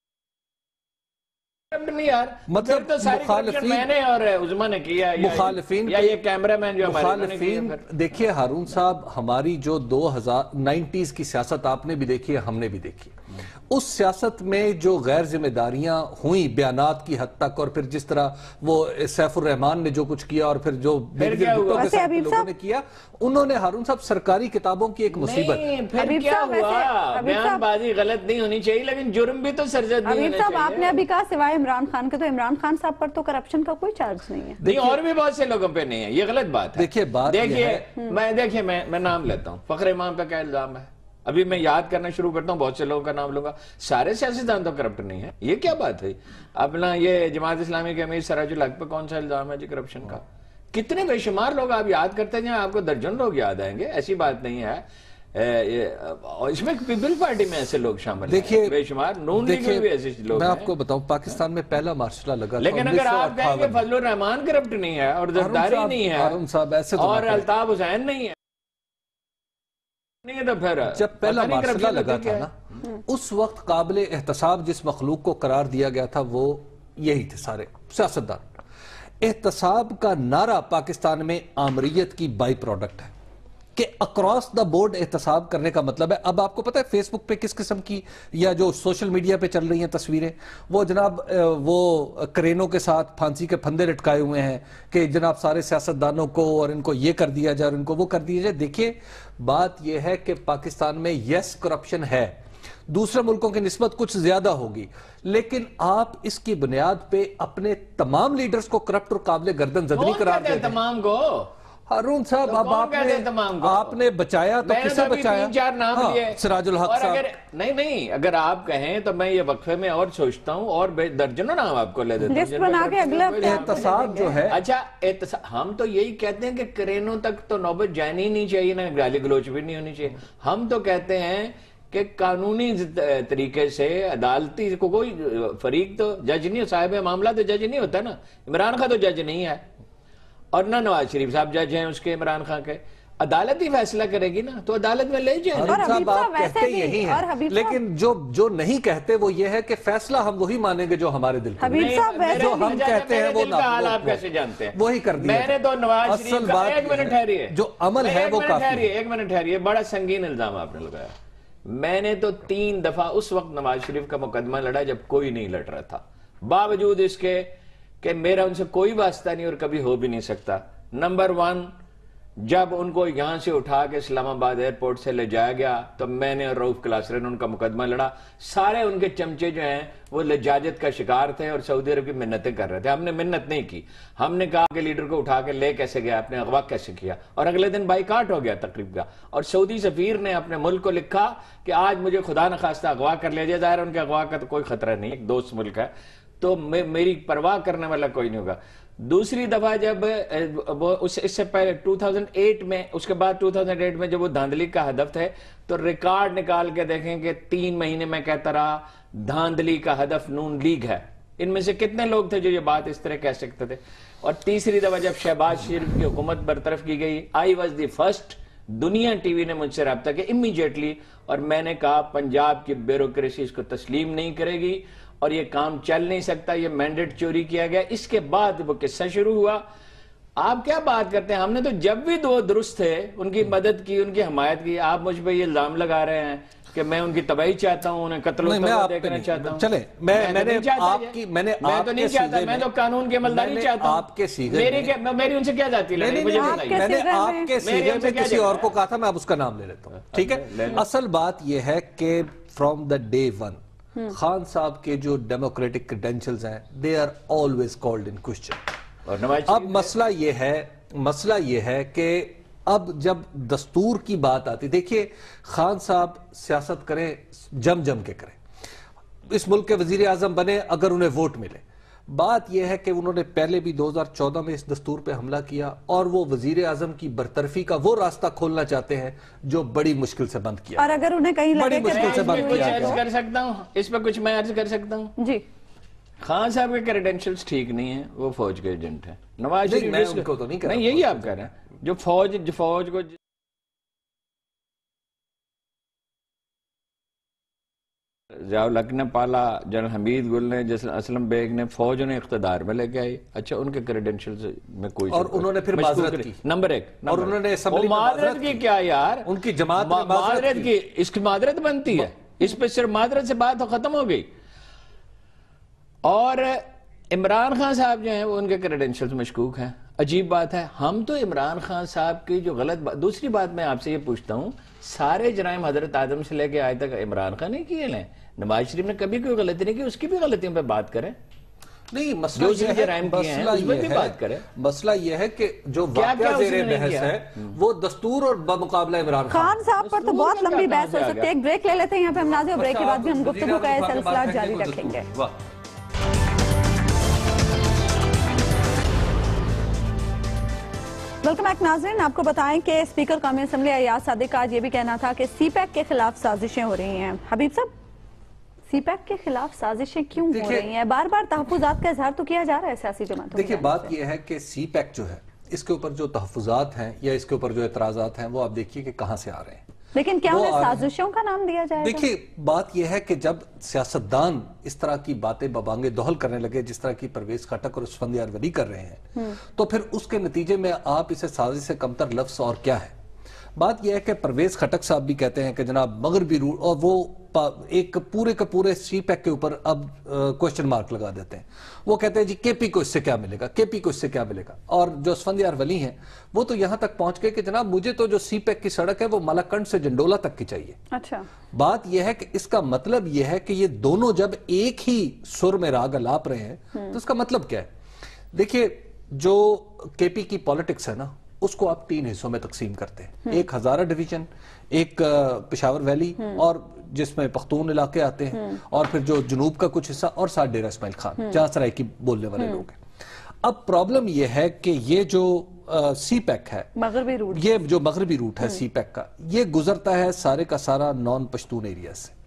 نہیں یار, مطلب تو ساری کرپشن میں نے اور عظما نے کیا, مخالفین یا یہ کیمرہ مین جو مخالفین. دیکھیے ہارون صاحب, ہماری جو دو ہزار نائنٹیز کی سیاست آپ نے بھی دیکھی ہے, ہم نے بھی دیکھی, اس سیاست میں جو غیر ذمہ داریاں ہوئیں بیانات کی حد تک, اور پھر جس طرح وہ سیف الرحمان نے جو کچھ کیا, اور پھر جو لوگوں نے کیا, انہوں نے ہارون صاحب سرکاری کتابوں کی ایک مصیبت. پھر کیا ہوا, بیان بازی غلط نہیں ہونی چاہیے, لیکن جرم بھی تو سرزد نہیں ہونا چاہیے. آپ نے ابھی کہا سوائے عمران خان کے, تو عمران خان صاحب پر تو کرپشن کا کوئی چارج نہیں ہے. نہیں, اور بھی بہت سے لوگوں پہ نہیں ہے, یہ غلط بات ہے. دیکھیے بات دیکھیے میں دیکھیے میں میں نام لیتا ہوں, فخر امام پہ کیا الزام ہے, ابھی میں یاد کرنا شروع کرتا ہوں, بہت سے لوگوں کا نام لوں گا, سارے سیاستدان تو کرپٹ نہیں ہے. یہ کیا بات ہے, اپنا یہ جماعت اسلامی کے امیر سراج الحق پہ کون سا الزام ہے جی کرپشن کا؟ کتنے بے شمار لوگ آپ یاد کرتے ہیں, آپ کو درجن لوگ یاد آئیں گے, ایسی بات نہیں ہے. اس میں پیپل پارٹی میں ایسے لوگ شامل ہیں بے شمار, نون لیگ میں بھی ایسے لوگ ہیں. میں آپ کو بتاؤں پاکستان میں پہلا مارشلہ لگا تھا, لیکن اگر آپ کہیں کہ فضل الرحمان کرپٹ نہیں ہے, اور زرداری نہیں ہے, اور الطاف حسین نہیں ہے, جب پہلا مارشلہ لگا تھا نا, اس وقت قابل احتساب جس مخلوق کو قرار دیا گیا تھا وہ یہی تھے سارے سیاستدان. احتساب کا نعرہ پاکستان میں آمریت کی بائی پروڈکٹ ہے کہ اکراس دا بورڈ احتساب کرنے کا مطلب ہے. اب آپ کو پتہ ہے فیس بک پہ کس قسم کی یا جو سوشل میڈیا پہ چل رہی ہیں تصویریں, وہ جناب وہ کرینوں کے ساتھ پھانسی کے پھندے لٹکائے ہوئے ہیں کہ جناب سارے سیاستدانوں کو اور ان کو یہ کر دیا جائے اور ان کو وہ کر دیا جائے. دیکھیے بات یہ ہے کہ پاکستان میں یس کرپشن ہے, دوسرے ملکوں کی نسبت کچھ زیادہ ہوگی, لیکن آپ اس کی بنیاد پہ اپنے تمام لیڈرز کو کرپٹ اور قابل گردن زدنی قرار دیتے ہیں. تمام کو ہارون صاحب اب آپ نے آپ نے بچایا تو کسے بچایا؟ تین چار نام لیے, سراج الحق صاحب. نہیں نہیں اگر آپ کہیں تو میں یہ وقفے میں اور سوچتا ہوں, اور درجنوں نام آپ کو لے دیتا ہوں. احتساب جو ہے, اچھا ہم تو یہی کہتے ہیں کہ کرینوں تک تو نوبت جانی نہیں چاہیے, نا گالی گلوچ بھی نہیں ہونی چاہیے. ہم تو کہتے ہیں کہ قانونی طریقے سے عدالتی کو کوئی فریق تو جج نہیں, صاحب معاملہ تو جج نہیں ہوتا نا. عمران خان تو جج نہیں ہے, اور نہ نواز شریف صاحب جج ہیں اس کے عمران خان کے, عدالت ہی فیصلہ کرے گی نا، تو عدالت میں لے جائیں۔ حبیب صاحب آپ کہتے یہی ہیں، لیکن جو جو نہیں کہتے وہ یہ ہے کہ فیصلہ ہم وہی مانیں گے جو ہمارے دل حبیب صاحب جو ہم کہتے ہیں وہ آپ کیسے جانتے ہیں؟ وہی کر دیا۔ میں نے تو نواز شریف کا ایک منٹ ٹھہریے، جو عمل ہے وہ کافی، ایک منٹ ٹھہریے، بڑا سنگین الزام آپ نے لگایا۔ میں نے تو تین دفعہ اس وقت نواز شریف کا مقدمہ لڑا جب کوئی نہیں لڑ رہا تھا، باوجود اس کے کہ میرا ان سے کوئی واسطہ نہیں اور کبھی ہو بھی نہیں سکتا۔ نمبر ون، جب ان کو یہاں سے اٹھا کے اسلام آباد ایئرپورٹ سے لے جایا گیا تو میں نے اور رؤف کلاسرا نے ان کا مقدمہ لڑا۔ سارے ان کے چمچے جو ہیں وہ لجاجت کا شکار تھے اور سعودی عرب کی منتیں کر رہے تھے۔ ہم نے منت نہیں کی، ہم نے کہا کہ لیڈر کو اٹھا کے لے کیسے گیا، اپنے اغوا کیسے کیا، اور اگلے دن بائیکاٹ ہو گیا تقریب کا۔ اور سعودی سفیر نے اپنے ملک کو لکھا کہ آج مجھے خدا نخواستہ اغوا کر لیا جائے، ظاہر ان کے اغوا کا تو کوئی خطرہ نہیں، ایک دوست ملک ہے تو میری پرواہ کرنے والا کوئی نہیں ہوگا۔ دوسری دفعہ جب وہ اس سے پہلے دو ہزار آٹھ میں، اس کے بعد دو ہزار آٹھ میں جب وہ دھاندلی کا ہدف تھے تو ریکارڈ نکال کے دیکھیں کہ تین مہینے میں کہتا رہا دھاندلی کا ہدف نون لیگ ہے۔ ان میں سے کتنے لوگ تھے جو یہ بات اس طرح کہہ سکتے تھے؟ اور تیسری دفعہ جب شہباز شریف کی حکومت برطرف کی گئی، I was the first, Dunya T V نے مجھ سے رابطہ کیا امیجیٹلی، اور میں نے کہا پنجاب کی بیوروکریسی اس کو تسلیم نہیں کرے گی اور یہ کام چل نہیں سکتا، یہ مینڈیٹ چوری کیا گیا۔ اس کے بعد وہ قصہ شروع ہوا۔ آپ کیا بات کرتے ہیں؟ ہم نے تو جب بھی دو درست تھے ان کی مدد کی، ان کی حمایت کی۔ آپ مجھ پہ یہ الزام لگا رہے ہیں کہ میں ان کی تباہی چاہتا ہوں، انہیں قتل و تباہ دیکھنا چاہتا ہوں۔ چلیں میں میں نے آپ کی میں نے میں تو نہیں چاہتا، میں تو قانون کی عملداری چاہتا ہوں۔ آپ کے سیغے میری میری ان سے کیا جاتی ہے؟ میں نے آپ کے سیغے میں کسی اور کو کہا تھا، میں اب اس کا نام لے لیتا ہوں، ٹھیک ہے؟ اصل بات یہ ہے کہ from the day one Khan صاحب کے جو ڈیموکریٹک کریڈینشلز ہیں they are always called in question۔ اب مسئلہ یہ ہے مسئلہ یہ ہے کہ اب جب دستور کی بات آتی، دیکھیے خان صاحب سیاست کریں جم جم کے کریں، اس ملک کے وزیر اعظم بنے اگر انہیں ووٹ ملے۔ بات یہ ہے کہ انہوں نے پہلے بھی دو ہزار چودہ میں اس دستور پہ حملہ کیا اور وہ وزیر اعظم کی برطرفی کا وہ راستہ کھولنا چاہتے ہیں جو بڑی مشکل سے بند کیا، اور اگر انہیں کہیں بڑی مشکل سے بند کیا عرض کر سکتا ہوں، اس پہ کچھ میں عرض کر سکتا ہوں جی۔ خان صاحب کے کریڈینشلز ٹھیک نہیں ہیں، وہ فوج کے ایجنٹ ہیں۔ نواز شریف میں ان کو تو نہیں کہہ رہا، یہی آپ کہہ رہے ہیں جو فوج جو فوج کو ضیاء الحق نے پالا، جنرل حمید گل نے، جیسے اسلم بیگ نے، فوج انہیں اقتدار میں لے کے آئی۔ اچھا ان کے کریڈینشلز میں کوئی اور انہوں نے پھر معذرت کی، نمبر ایک، اور انہوں نے اسمبلی میں معذرت کی کیا یار؟ ان کی جماعت نے معذرت کی، اس کی معذرت بنتی ہے، اس پہ صرف معذرت سے بات ختم ہو گئی۔ اور عمران خان صاحب جو ہیں وہ ان کے کریڈینشلز مشکوک ہیں۔ عجیب بات ہے، ہم تو عمران خان صاحب کی جو غلط بات، دوسری بات میں آپ سے یہ پوچھتا ہوں، سارے جرائم حضرت آدم سے لے کے آج تک عمران خان نہیں کیے لیں؟ نواز شریف نے کبھی کوئی غلطی نہیں کی، اس کی بھی غلطیوں پہ بات کریں۔ نہیں مسئلہ یہ ہے مسئلہ یہ ہے کہ جو واقعہ زیر بحث ہے وہ دستور اور بمقابلہ عمران خان صاحب پر تو بہت لمبی بحث ہو سکتی ہے۔ ایک بریک لے لیتے ہیں یہاں پہ ہم ناظرین، بریک کے بعد بھی ہم گفتگو کا یہ سلسلہ جاری رکھیں گے۔ ویلکم بیک ناظرین، آپ کو بتائیں کہ اسپیکر قومی اسمبلی ایاز صادق کا آج یہ بھی کہنا تھا کہ سی پیک کے خلاف سازشیں ہو رہی ہیں۔ حبیب صاحب، سی پیک کے خلاف سازشیں کیوں ہو رہی ہیں؟ بار بار تحفظات کا اظہار تو کیا جا رہا ہے سیاسی جماعتوں میں۔ دیکھیں بات یہ ہے کہ سی پیک جو ہے اس کے اوپر جو تحفظات ہیں یا اس کے اوپر جو اعتراضات ہیں وہ آپ دیکھیے کہ کہاں سے آ رہے ہیں، لیکن کیا انہیں سازشوں کا نام دیا جائے گا؟ دیکھیے بات یہ ہے کہ جب سیاستدان اس طرح کی باتیں ببانگے دہل کرنے لگے جس طرح کی پرویز خٹک اور اسفندیار ولی کر رہے ہیں تو پھر اس کے نتیجے میں آپ اسے سازش سے کمتر لفظ اور کیا ہے؟ بات یہ ہے کہ پرویز خٹک صاحب بھی کہتے ہیں کہ جناب مغربی روٹ، اور وہ ایک پورے کے پورے سی پیک کے اوپر اب کوشچن مارک لگا دیتے ہیں۔ وہ کہتے ہیں جی کے پی کو اس سے کیا ملے گا، کے پی کو اس سے کیا ملے گا، اور جو اسفندیار ولی ہیں وہ تو یہاں تک پہنچ گئے کہ جناب مجھے تو جو سی پیک کی سڑک ہے وہ ملاکنڈ سے جنڈولا تک کی چاہیے۔ اچھا، بات یہ ہے کہ اس کا مطلب یہ ہے کہ یہ دونوں جب ایک ہی سر میں راگ الاپ رہے ہیں تو اس کا مطلب کیا ہے؟ دیکھیے جو کے پی کی پالیٹکس ہے نا اس کو آپ تین حصوں میں تقسیم کرتے ہیں، ایک ہزارہ ڈویژن، ایک پشاور ویلی اور جس میں پختون علاقے آتے ہیں، اور پھر جو جنوب کا کچھ حصہ اور ساتھ ڈیرہ اسماعیل خان جہاں سرائیکی بولنے والے لوگ ہیں۔ اب پرابلم یہ ہے کہ یہ جو سی پیک ہے، مغربی روٹ، یہ جو مغربی روٹ ہے سی پیک کا، یہ گزرتا ہے سارے کا سارا نان پشتون ایریا سے۔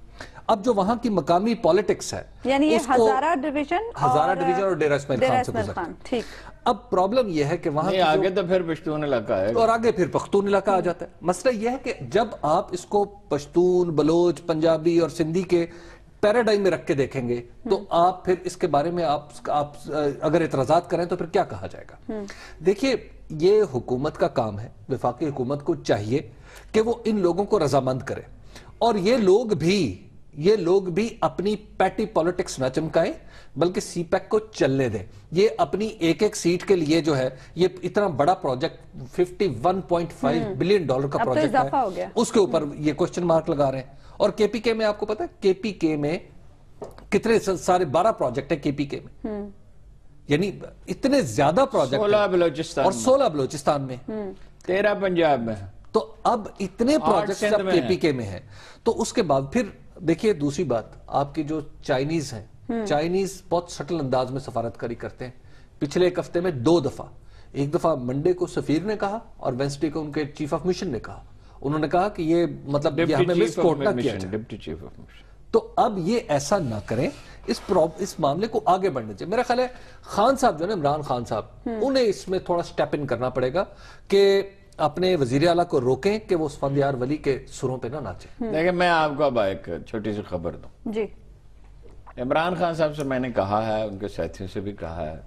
اب جو وہاں کی مقامی پالیٹکس ہے، یعنی یہ ہزارہ ڈویژن ہزارہ ڈویژن اور ڈیرہ اسماعیل خان سے گزرتا ہے. ٹھیک. اب پرابلم یہ ہے کہ وہاں آگے تو پھر پشتون علاقہ ہے اور آگے پھر پختون علاقہ آ جاتا ہے. مسئلہ یہ ہے کہ جب آپ اس کو پشتون، بلوچ، پنجابی اور سندھی کے پیراڈائم میں رکھ کے دیکھیں گے تو آپ پھر اس کے بارے میں آپ اگر اعتراضات کریں تو پھر کیا کہا جائے گا؟ دیکھیے، یہ حکومت کا کام ہے، وفاقی حکومت کو چاہیے کہ وہ ان لوگوں کو رضامند کرے، اور یہ لوگ بھی یہ لوگ بھی اپنی پیٹی پالیٹکس نہ چمکائیں بلکہ سی پیک کو چلنے دیں. یہ اپنی ایک ایک سیٹ کے لیے جو ہے یہ اتنا بڑا project fifty one point five billion dollar کا پروجیکٹ ہے، اس کے اوپر یہ کوسچن مارک لگا رہے ہیں. اور کے پی کے میں آپ کو پتا ہے کے پی کے میں کتنے سارے بارہ پروجیکٹ ہیں کے پی کے میں، یعنی اتنے زیادہ پروجیکٹ، سولہ بلوچستان اور سولہ بلوچستان میں، تیرہ پنجاب میں. تو اب اتنے پروجیکٹس جب کے پی کے میں ہیں تو اس کے بعد پھر دیکھیے دوسری بات، آپ کی جو چائنیز ہیں، چائنیز بہت سٹل انداز میں سفارتکاری کرتے ہیں. پچھلے ایک ہفتے میں دو دفعہ، ایک دفعہ منڈے کو سفیر نے کہا اور وینسڈے کو ان کے چیف آف مشن نے کہا. انہوں نے کہا کہ یہ مطلب یہ ہمیں مس کوٹ نہ کیا جائے. تو اب یہ ایسا نہ کریں، اس اس معاملے کو آگے بڑھنے چاہیے. میرا خیال ہے خان صاحب جو ہے نا، عمران خان صاحب، انہیں اس میں تھوڑا سٹیپ ان کرنا پڑے گا کہ اپنے وزیر اعلیٰ کو روکیں کہ وہ اسفندیار ولی کے سروں پہ نہ ناچیں. دیکھیں، میں آپ کو اب ایک چھوٹی سی خبر دوں. جی. عمران خان صاحب سے میں نے کہا ہے، ان کے ساتھیوں سے بھی کہا ہے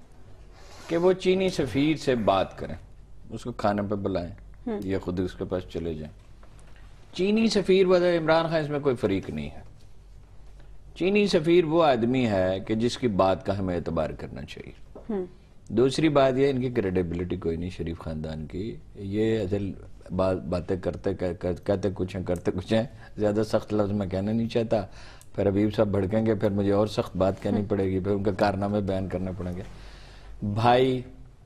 کہ وہ چینی سفیر سے بات کریں، اس کو کھانے پہ بلائیں یا خود اس کے پاس چلے جائیں. چینی سفیر وجہ عمران خان اس میں کوئی فریق نہیں ہے. چینی سفیر وہ آدمی ہے کہ جس کی بات کا ہمیں اعتبار کرنا چاہیے. دوسری بات یہ، ان کی کریڈیبلٹی کوئی نہیں شریف خاندان کی. یہ اصل باتیں کرتے کہتے کچھ ہیں کرتے کچھ ہیں. زیادہ سخت لفظ میں کہنا نہیں چاہتا، پھر حبیب صاحب بھڑکیں گے، پھر مجھے اور سخت بات کہنی پڑے گی، پھر ان کا کارنامے بیان کرنے پڑیں گے. بھائی،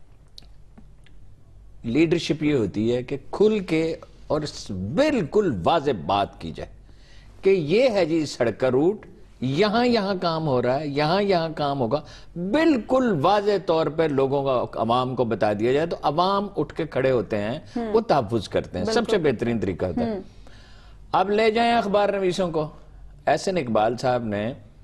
لیڈرشپ یہ ہوتی ہے کہ کھل کے اور بالکل واضح بات کی جائے کہ یہ ہے جی سڑک کا روٹ، یہاں یہاں کام ہو رہا ہے، یہاں یہاں کام ہوگا. بالکل واضح طور پہ لوگوں کا، عوام کو بتا دیا جائے تو عوام اٹھ کے کھڑے ہوتے ہیں، وہ تحفظ کرتے ہیں. سب سے بہترین طریقہ ہوتا ہے. اب لے جائیں اخبار نویسوں کو. احسن اقبال صاحب نے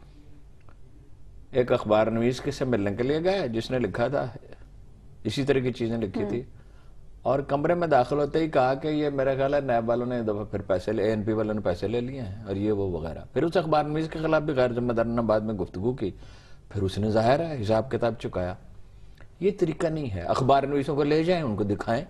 ایک اخبار نویس کے سے ملنے کے لیے گئے جس نے لکھا تھا، اسی طرح کی چیزیں لکھی تھی، اور کمرے میں داخل ہوتے ہی کہا کہ یہ میرا خیال ہے نیب والوں نے دفعہ پھر پیسے لے، اے این پی والوں نے پیسے لے لیے ہیں اور یہ وہ وغیرہ. پھر اس اخبار نویس کے خلاف بھی غیر ذمہ دارانہ بعد میں گفتگو کی، پھر اس نے ظاہر ہے حساب کتاب چکایا. یہ طریقہ نہیں ہے. اخبار نویسوں کو لے جائیں، ان کو دکھائیں.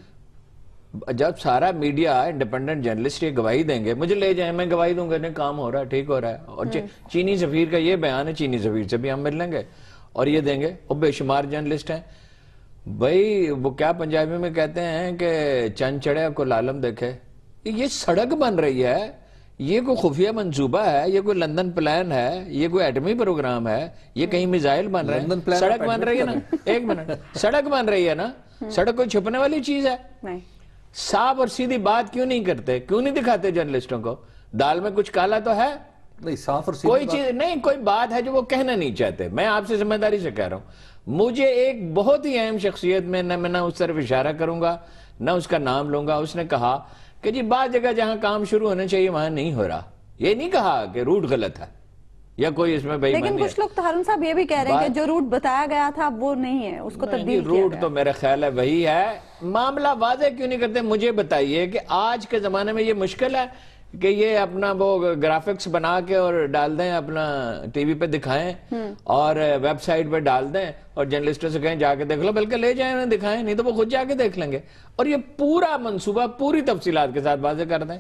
جب سارا میڈیا انڈیپینڈنٹ جرنلسٹ یہ گواہی دیں گے، مجھے لے جائیں، میں گواہی دوں گا نہیں کام ہو رہا ہے، ٹھیک ہو رہا ہے. اور چینی سفیر کا یہ بیان ہے، چینی سفیر سے بھی ہم مل لیں گے اور یہ دیں گے. اور بے شمار جرنلسٹ ہیں بھائی، وہ کیا پنجابی میں کہتے ہیں کہ چند چڑھے کو لالم دیکھے. یہ سڑک بن رہی ہے، یہ کوئی خفیہ منصوبہ ہے، یہ کوئی لندن پلان ہے، یہ کوئی ایٹمی پروگرام ہے، یہ کہیں میزائل بن رہے ہیں. سڑک بن رہی ہے نا، ایک منٹ، سڑک بن رہی ہے نا. سڑک کوئی چھپنے والی چیز ہے؟ صاف اور سیدھی بات کیوں نہیں کرتے، کیوں نہیں دکھاتے جرنلسٹوں کو؟ دال میں کچھ کالا تو ہے نہیں، صاف اور کوئی چیز نہیں، کوئی بات ہے جو وہ کہنا نہیں چاہتے. میں آپ سے ذمہ داری سے کہہ رہا ہوں. مجھے ایک بہت ہی اہم شخصیت میں نہ میں نہ اس طرف اشارہ کروں گا نہ اس کا نام لوں گا، اس نے کہا کہ جی بعض جگہ جہاں کام شروع ہونا چاہیے وہاں نہیں ہو رہا. یہ نہیں کہا کہ روٹ غلط ہے یا کوئی اس میں بے ایمانی ہے. لیکن کچھ لوگ تو ہارون صاحب یہ بھی کہہ رہے ہیں کہ جو روٹ بتایا گیا تھا وہ نہیں ہے، اس کو تبدیل کیا گیا. روٹ تو میرا خیال ہے وہی ہے. معاملہ واضح کیوں نہیں کرتے؟ مجھے بتائیے کہ آج کے زمانے میں یہ مشکل ہے کہ یہ اپنا وہ گرافکس بنا کے اور ڈال دیں، اپنا ٹی وی پہ دکھائیں اور ویب سائٹ پہ ڈال دیں اور جرنلسٹوں سے کہیں جا کے دیکھ لو، بلکہ لے جائیں انہیں دکھائیں، نہیں تو وہ خود جا کے دیکھ لیں گے اور یہ پورا منصوبہ پوری تفصیلات کے ساتھ واضح کر دیں.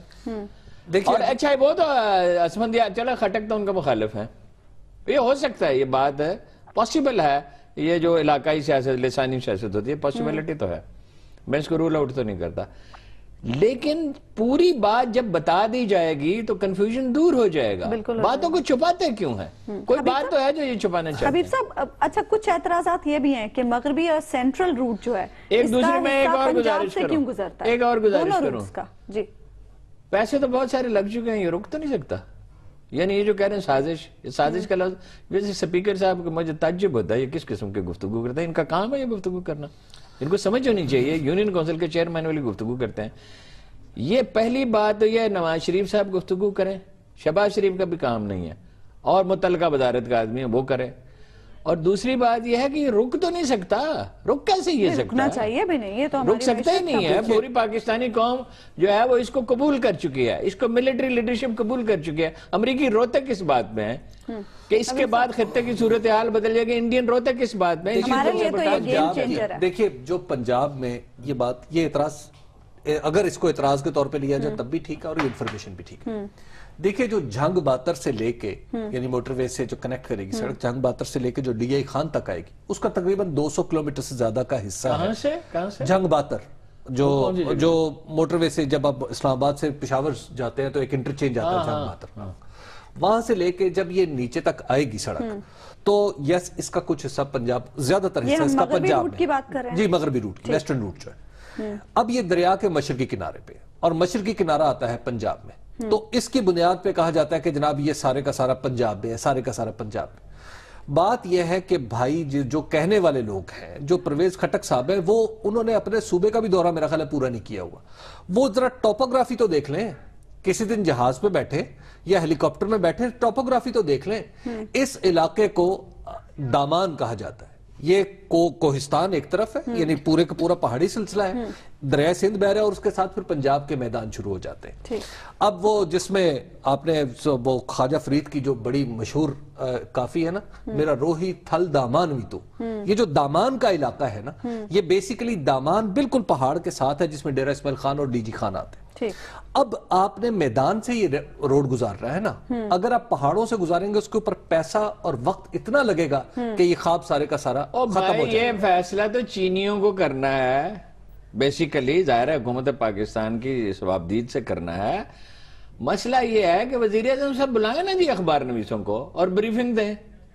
اور اچھا وہ تو اسمندیہ چلو خٹک تو ان کا مخالف ہے، یہ ہو سکتا ہے، یہ بات ہے، پاسبل ہے. یہ جو علاقائی سیاست، لسانی سیاست ہوتی ہے، پاسبلٹی تو ہے، میں اس کو رول آؤٹ تو نہیں کرتا. لیکن پوری بات جب بتا دی جائے گی تو کنفیوژن دور ہو جائے گا. باتوں کو چھپاتے کیوں ہیں؟ کوئی بات تو ہے جو یہ چھپانا چاہتے ہیں. حبیب صاحب اچھا کچھ اعتراضات یہ بھی ہیں کہ مغربی اور سینٹرل روٹ جو ہے ایک دوسرے میں ایک اور گزارش کیوں گزرتا ہے؟ ایک اور گزارش کروں. جی پیسے تو بہت سارے لگ چکے ہیں، یہ رک تو نہیں سکتا. یعنی یہ جو کہہ رہے ہیں سازش، یہ سازش کا لفظ، ویسے سپیکر صاحب کو مجھے تعجب ہوتا ہے یہ کس قسم کی گفتگو کرتے ہیں. ان کا کام ہے یہ گفتگو کرنا، ان کو سمجھ ہونی چاہیے. یونین کونسل کے چیئرمین والی گفتگو کرتے ہیں. یہ پہلی بات تو یہ نواز شریف صاحب گفتگو کریں، शहबाज शरीफ का भी काम नहीं है, और मुतल्लिका वजारत का आदमी है वो करे। और दूसरी बात यह है कि रुक तो नहीं सकता, रुक कैसे ये सकता रुकना चाहिए भी नहीं, ये तो रुक सकता ही नहीं है। पूरी पाकिस्तानी कौम जो है वो इसको कबूल कर चुकी है, इसको मिलिट्री लीडरशिप कबूल कर चुकी है। अमेरिकी रोते किस बात में है कि इसके बाद खित्ते की सूरत हाल बदल जाएगी, इंडियन रोते किस बात में? हमारे लिए तो ये गेम चेंजर है। देखिए जो पंजाब में ये बात, ये इतराज अगर इसको इतराज के तौर पे लिया जाए तब भी ठीक है और ये इन्फॉर्मेशन भी ठीक है। देखिए जो जंग बातर से लेके यानी मोटरवे से जो कनेक्ट करेगी सड़क, जंग बातर से लेके जो डीआई खान तक आएगी, उसका तकरीबन दो सौ किलोमीटर से ज्यादा का हिस्सा कहां है। से कहां से जंग बातर जो जो मोटरवे से जब आप इस्लामाबाद से पेशावर जाते हैं तो एक इंटरचेंज आता है जंग बातर, वहां से लेके जब ये नीचे तक आएगी सड़क तो यस इसका कुछ हिस्सा पंजाब, ज्यादातर हिस्सा इसका पंजाब की बात कर रहे हैं जी, मगरबी रूट की, वेस्टर्न रूट जो है। अब ये दरिया के मशरकी किनारे पे और मशरकी किनारा आता है पंजाब में, तो इसकी बुनियाद पे कहा जाता है कि जनाब ये सारे का सारा पंजाब में है, सारे का सारा पंजाब में। बात यह है कि भाई जो कहने वाले लोग हैं, जो परवेज खटक साहब है, वो उन्होंने अपने सूबे का भी दौरा मेरा ख्याल है पूरा नहीं किया हुआ। वो जरा टोपोग्राफी तो देख लें, किसी दिन जहाज पे बैठे या हेलीकॉप्टर में बैठे, टोपोग्राफी तो देख लें। इस इलाके को दामान कहा जाता है। ये को कोहिस्तान एक तरफ है, यानी पूरे का पूरा पहाड़ी सिलसिला है, दरिया सिंध बह रहा है और उसके साथ फिर पंजाब के मैदान शुरू हो जाते हैं। अब वो जिसमें आपने वो ख्वाजा फरीद की जो बड़ी मशहूर काफी है ना, मेरा रोही थल दामान भी, तो ये जो दामान का इलाका है ना, ये बेसिकली दामान बिल्कुल पहाड़ के साथ है जिसमें डेरा इस्माइल खान और डीजी खान आते हैं। अब आपने मैदान से ये रोड गुजार रहा है ना, अगर आप पहाड़ों से गुजारेंगे उसके ऊपर पैसा और वक्त इतना लगेगा कि ये ख्वाब सारे का सारा खत्म हो जाएगा। ये फैसला तो चीनियों को करना है बेसिकली, जाहिर है हुकूमत पाकिस्तान की सवाबदीद से करना है। मसला ये है कि वजीर आज़म साहब बुलाएं ना जी अखबार नवीसों को और ब्रीफिंग दें।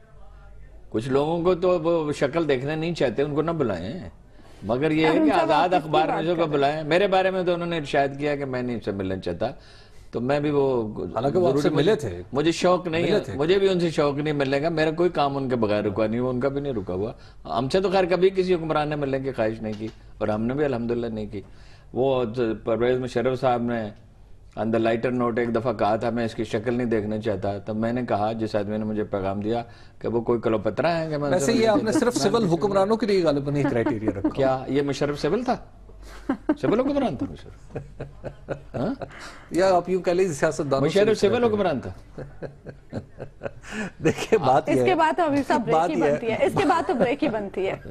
कुछ लोगों को तो वो शक्ल देखना नहीं चाहते, उनको ना बुलाएं, मगर ये है कि आजाद अखबार नवीसों को बुलाएं। मेरे बारे में तो उन्होंने इरशाद किया कि मैं नहीं उनसे मिलना चाहता, तो मैं भी वो, हालांकि वो आपसे मिले थे, मुझे शौक नहीं है, मुझे भी उनसे शौक नहीं मिलने का, मेरा कोई काम उनके बगैर रुका नहीं, वो उनका भी नहीं रुका हुआ। हमसे तो खैर कभी किसी हुक्मरान ने मिलने की ख्वाहिश नहीं की और हमने भी अल्हम्दुलिल्लाह नहीं की। वो परवेज मुशर्रफ साहब ने ऑन द लाइटर नोट एक दफा कहा था मैं इसकी शक्ल नहीं देखना चाहता, तब मैंने कहा जिस आदमी ने मुझे पैगाम दिया कि वो कोई कलोपतरा है कि मैं वैसे ये आपने सिर्फ सिविल हुक्मरानों के लिए गालिबन ये क्राइटेरिया रखा। क्या ये मुशर्रफ सिविल था? सिविल हुक्मरान था मुशर्रफ? या आप यूं कह लीजिए सियासतदान मुशर्रफ सिविल हुक्मरान था। देखिए बात ये इसके बाद तो अभी सब ब्रेक ही बनती है, इसके बाद तो ब्रेक ही बनती है।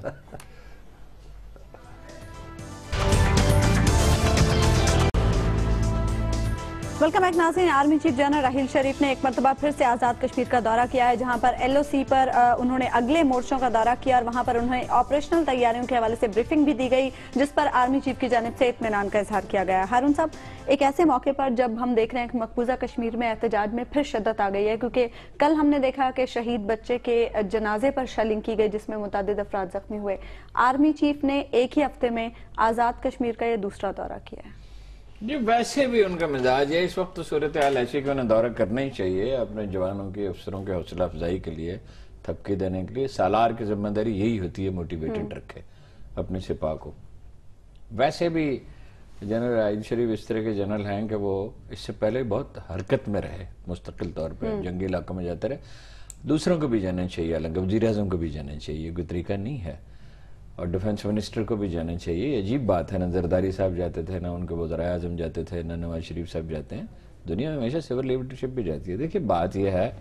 वेलकम बैक नाज़रीन। Army chief general Raheel Sharif ने एक मरतबा फिर से आज़ाद कश्मीर का दौरा किया है, जहां पर एलओसी पर उन्होंने अगले मोर्चों का दौरा किया और वहां पर उन्हें ऑपरेशनल तैयारियों के हवाले से ब्रीफिंग भी दी गई, जिस पर आर्मी चीफ की जानिब से इत्मीनान का इजहार किया गया। हारून साहब, एक ऐसे मौके पर जब हम देख रहे हैं कि मकबूजा कश्मीर में एहतजाज में फिर शिद्दत आ गई है, क्योंकि कल हमने देखा कि शहीद बच्चे के जनाजे पर शेलिंग की गई जिसमें मुतअद्दिद अफराद जख्मी हुए। आर्मी चीफ ने एक ही हफ्ते में आज़ाद कश्मीर का यह दूसरा दौरा किया है। जी वैसे भी उनका मिजाज है इस वक्त, तो सूरत हाल ऐसी कि उन्हें दौरा करना ही चाहिए अपने जवानों के, अफसरों के हौसला अफजाई के लिए, थपकी देने के लिए। सालार की जिम्मेदारी यही होती है मोटिवेटेड रखे अपने सिपाह को। वैसे भी जनरल राहील शरीफ इस तरह के जनरल हैं कि वो इससे पहले बहुत हरकत में रहे, मुस्तकिल तौर पर जंगी इलाकों में जाते रहे। दूसरों को भी जाना चाहिए, हालांकि वज़ीर आज़म को भी जाना चाहिए, कोई तरीका नहीं है, और डिफेंस मिनिस्टर को भी जाना चाहिए। अजीब बात है ना जरदारी साहब जाते थे, ना उनके वज़ीर आज़म जाते थे, ना नवाज शरीफ साहब जाते हैं। दुनिया में हमेशा सिविल लीडरशिप भी जाती है। देखिए बात यह है,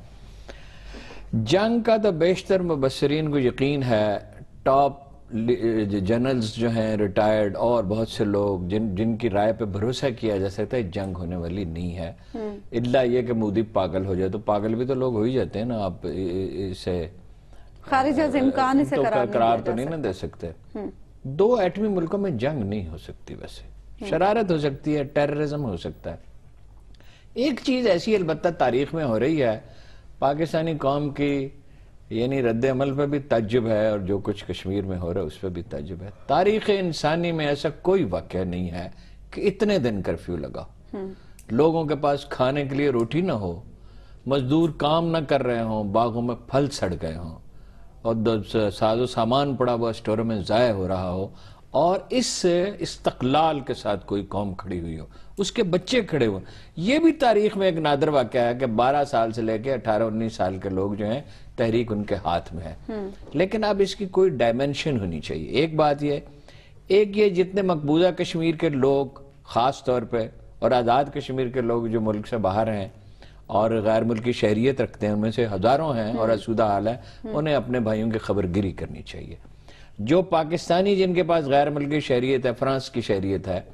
जंग का तो बेशतर मुबस्सरीन को यकीन है, टॉप जनरल्स जो हैं रिटायर्ड और बहुत से लोग जिन जिनकी राय पे भरोसा किया जा सकता है जंग होने वाली नहीं है, इल्ला ये कि मोदी पागल हो जाए। तो पागल भी तो लोग हो ही जाते हैं ना, आप इसे खारिज अज़ इम्कान से तो करार, करार तो नहीं ना दे सकते। दो एटमी मुल्कों में जंग नहीं हो सकती, वैसे शरारत हो सकती है, टेररिज्म हो सकता है। एक चीज ऐसी अलबत्ता तारीख में हो रही है, पाकिस्तानी कौम की यानी रद्द अमल पर भी ताज्जुब है और जो कुछ कश्मीर में हो रहा है उस पर भी ताज्जुब है। तारीख इंसानी में ऐसा कोई वाक़या नहीं है कि इतने दिन कर्फ्यू लगा, लोगों के पास खाने के लिए रोटी ना हो, मजदूर काम न कर रहे हों, बागों में फल सड़ गए हों और साजो सामान पड़ा हुआ स्टोरों में ज़ाय हो रहा हो, اور اس استقلال کے ساتھ کوئی قوم کھڑی ہوئی ہو، اس کے بچے کھڑے ہوئے. یہ بھی تاریخ میں ایک نادر واقعہ ہے کہ بارہ سال سے لے کے اٹھارہ انیس سال کے لوگ جو ہیں تحریک ان کے ہاتھ میں ہے. لیکن اب اس کی کوئی ڈائمنشن ہونی چاہیے. ایک بات یہ ایک یہ جتنے مقبوضہ کشمیر کے لوگ خاص طور پہ اور آزاد کشمیر کے لوگ جو ملک سے باہر ہیں اور غیر ملکی شہریت رکھتے ہیں، ان میں سے ہزاروں ہیں اور آسودہ حال ہے، انہیں اپنے بھائیوں کی خبر گیری کرنی چاہیے. جو پاکستانی جن کے پاس غیر ملکی شہریت ہے، فرانس کی شہریت ہے،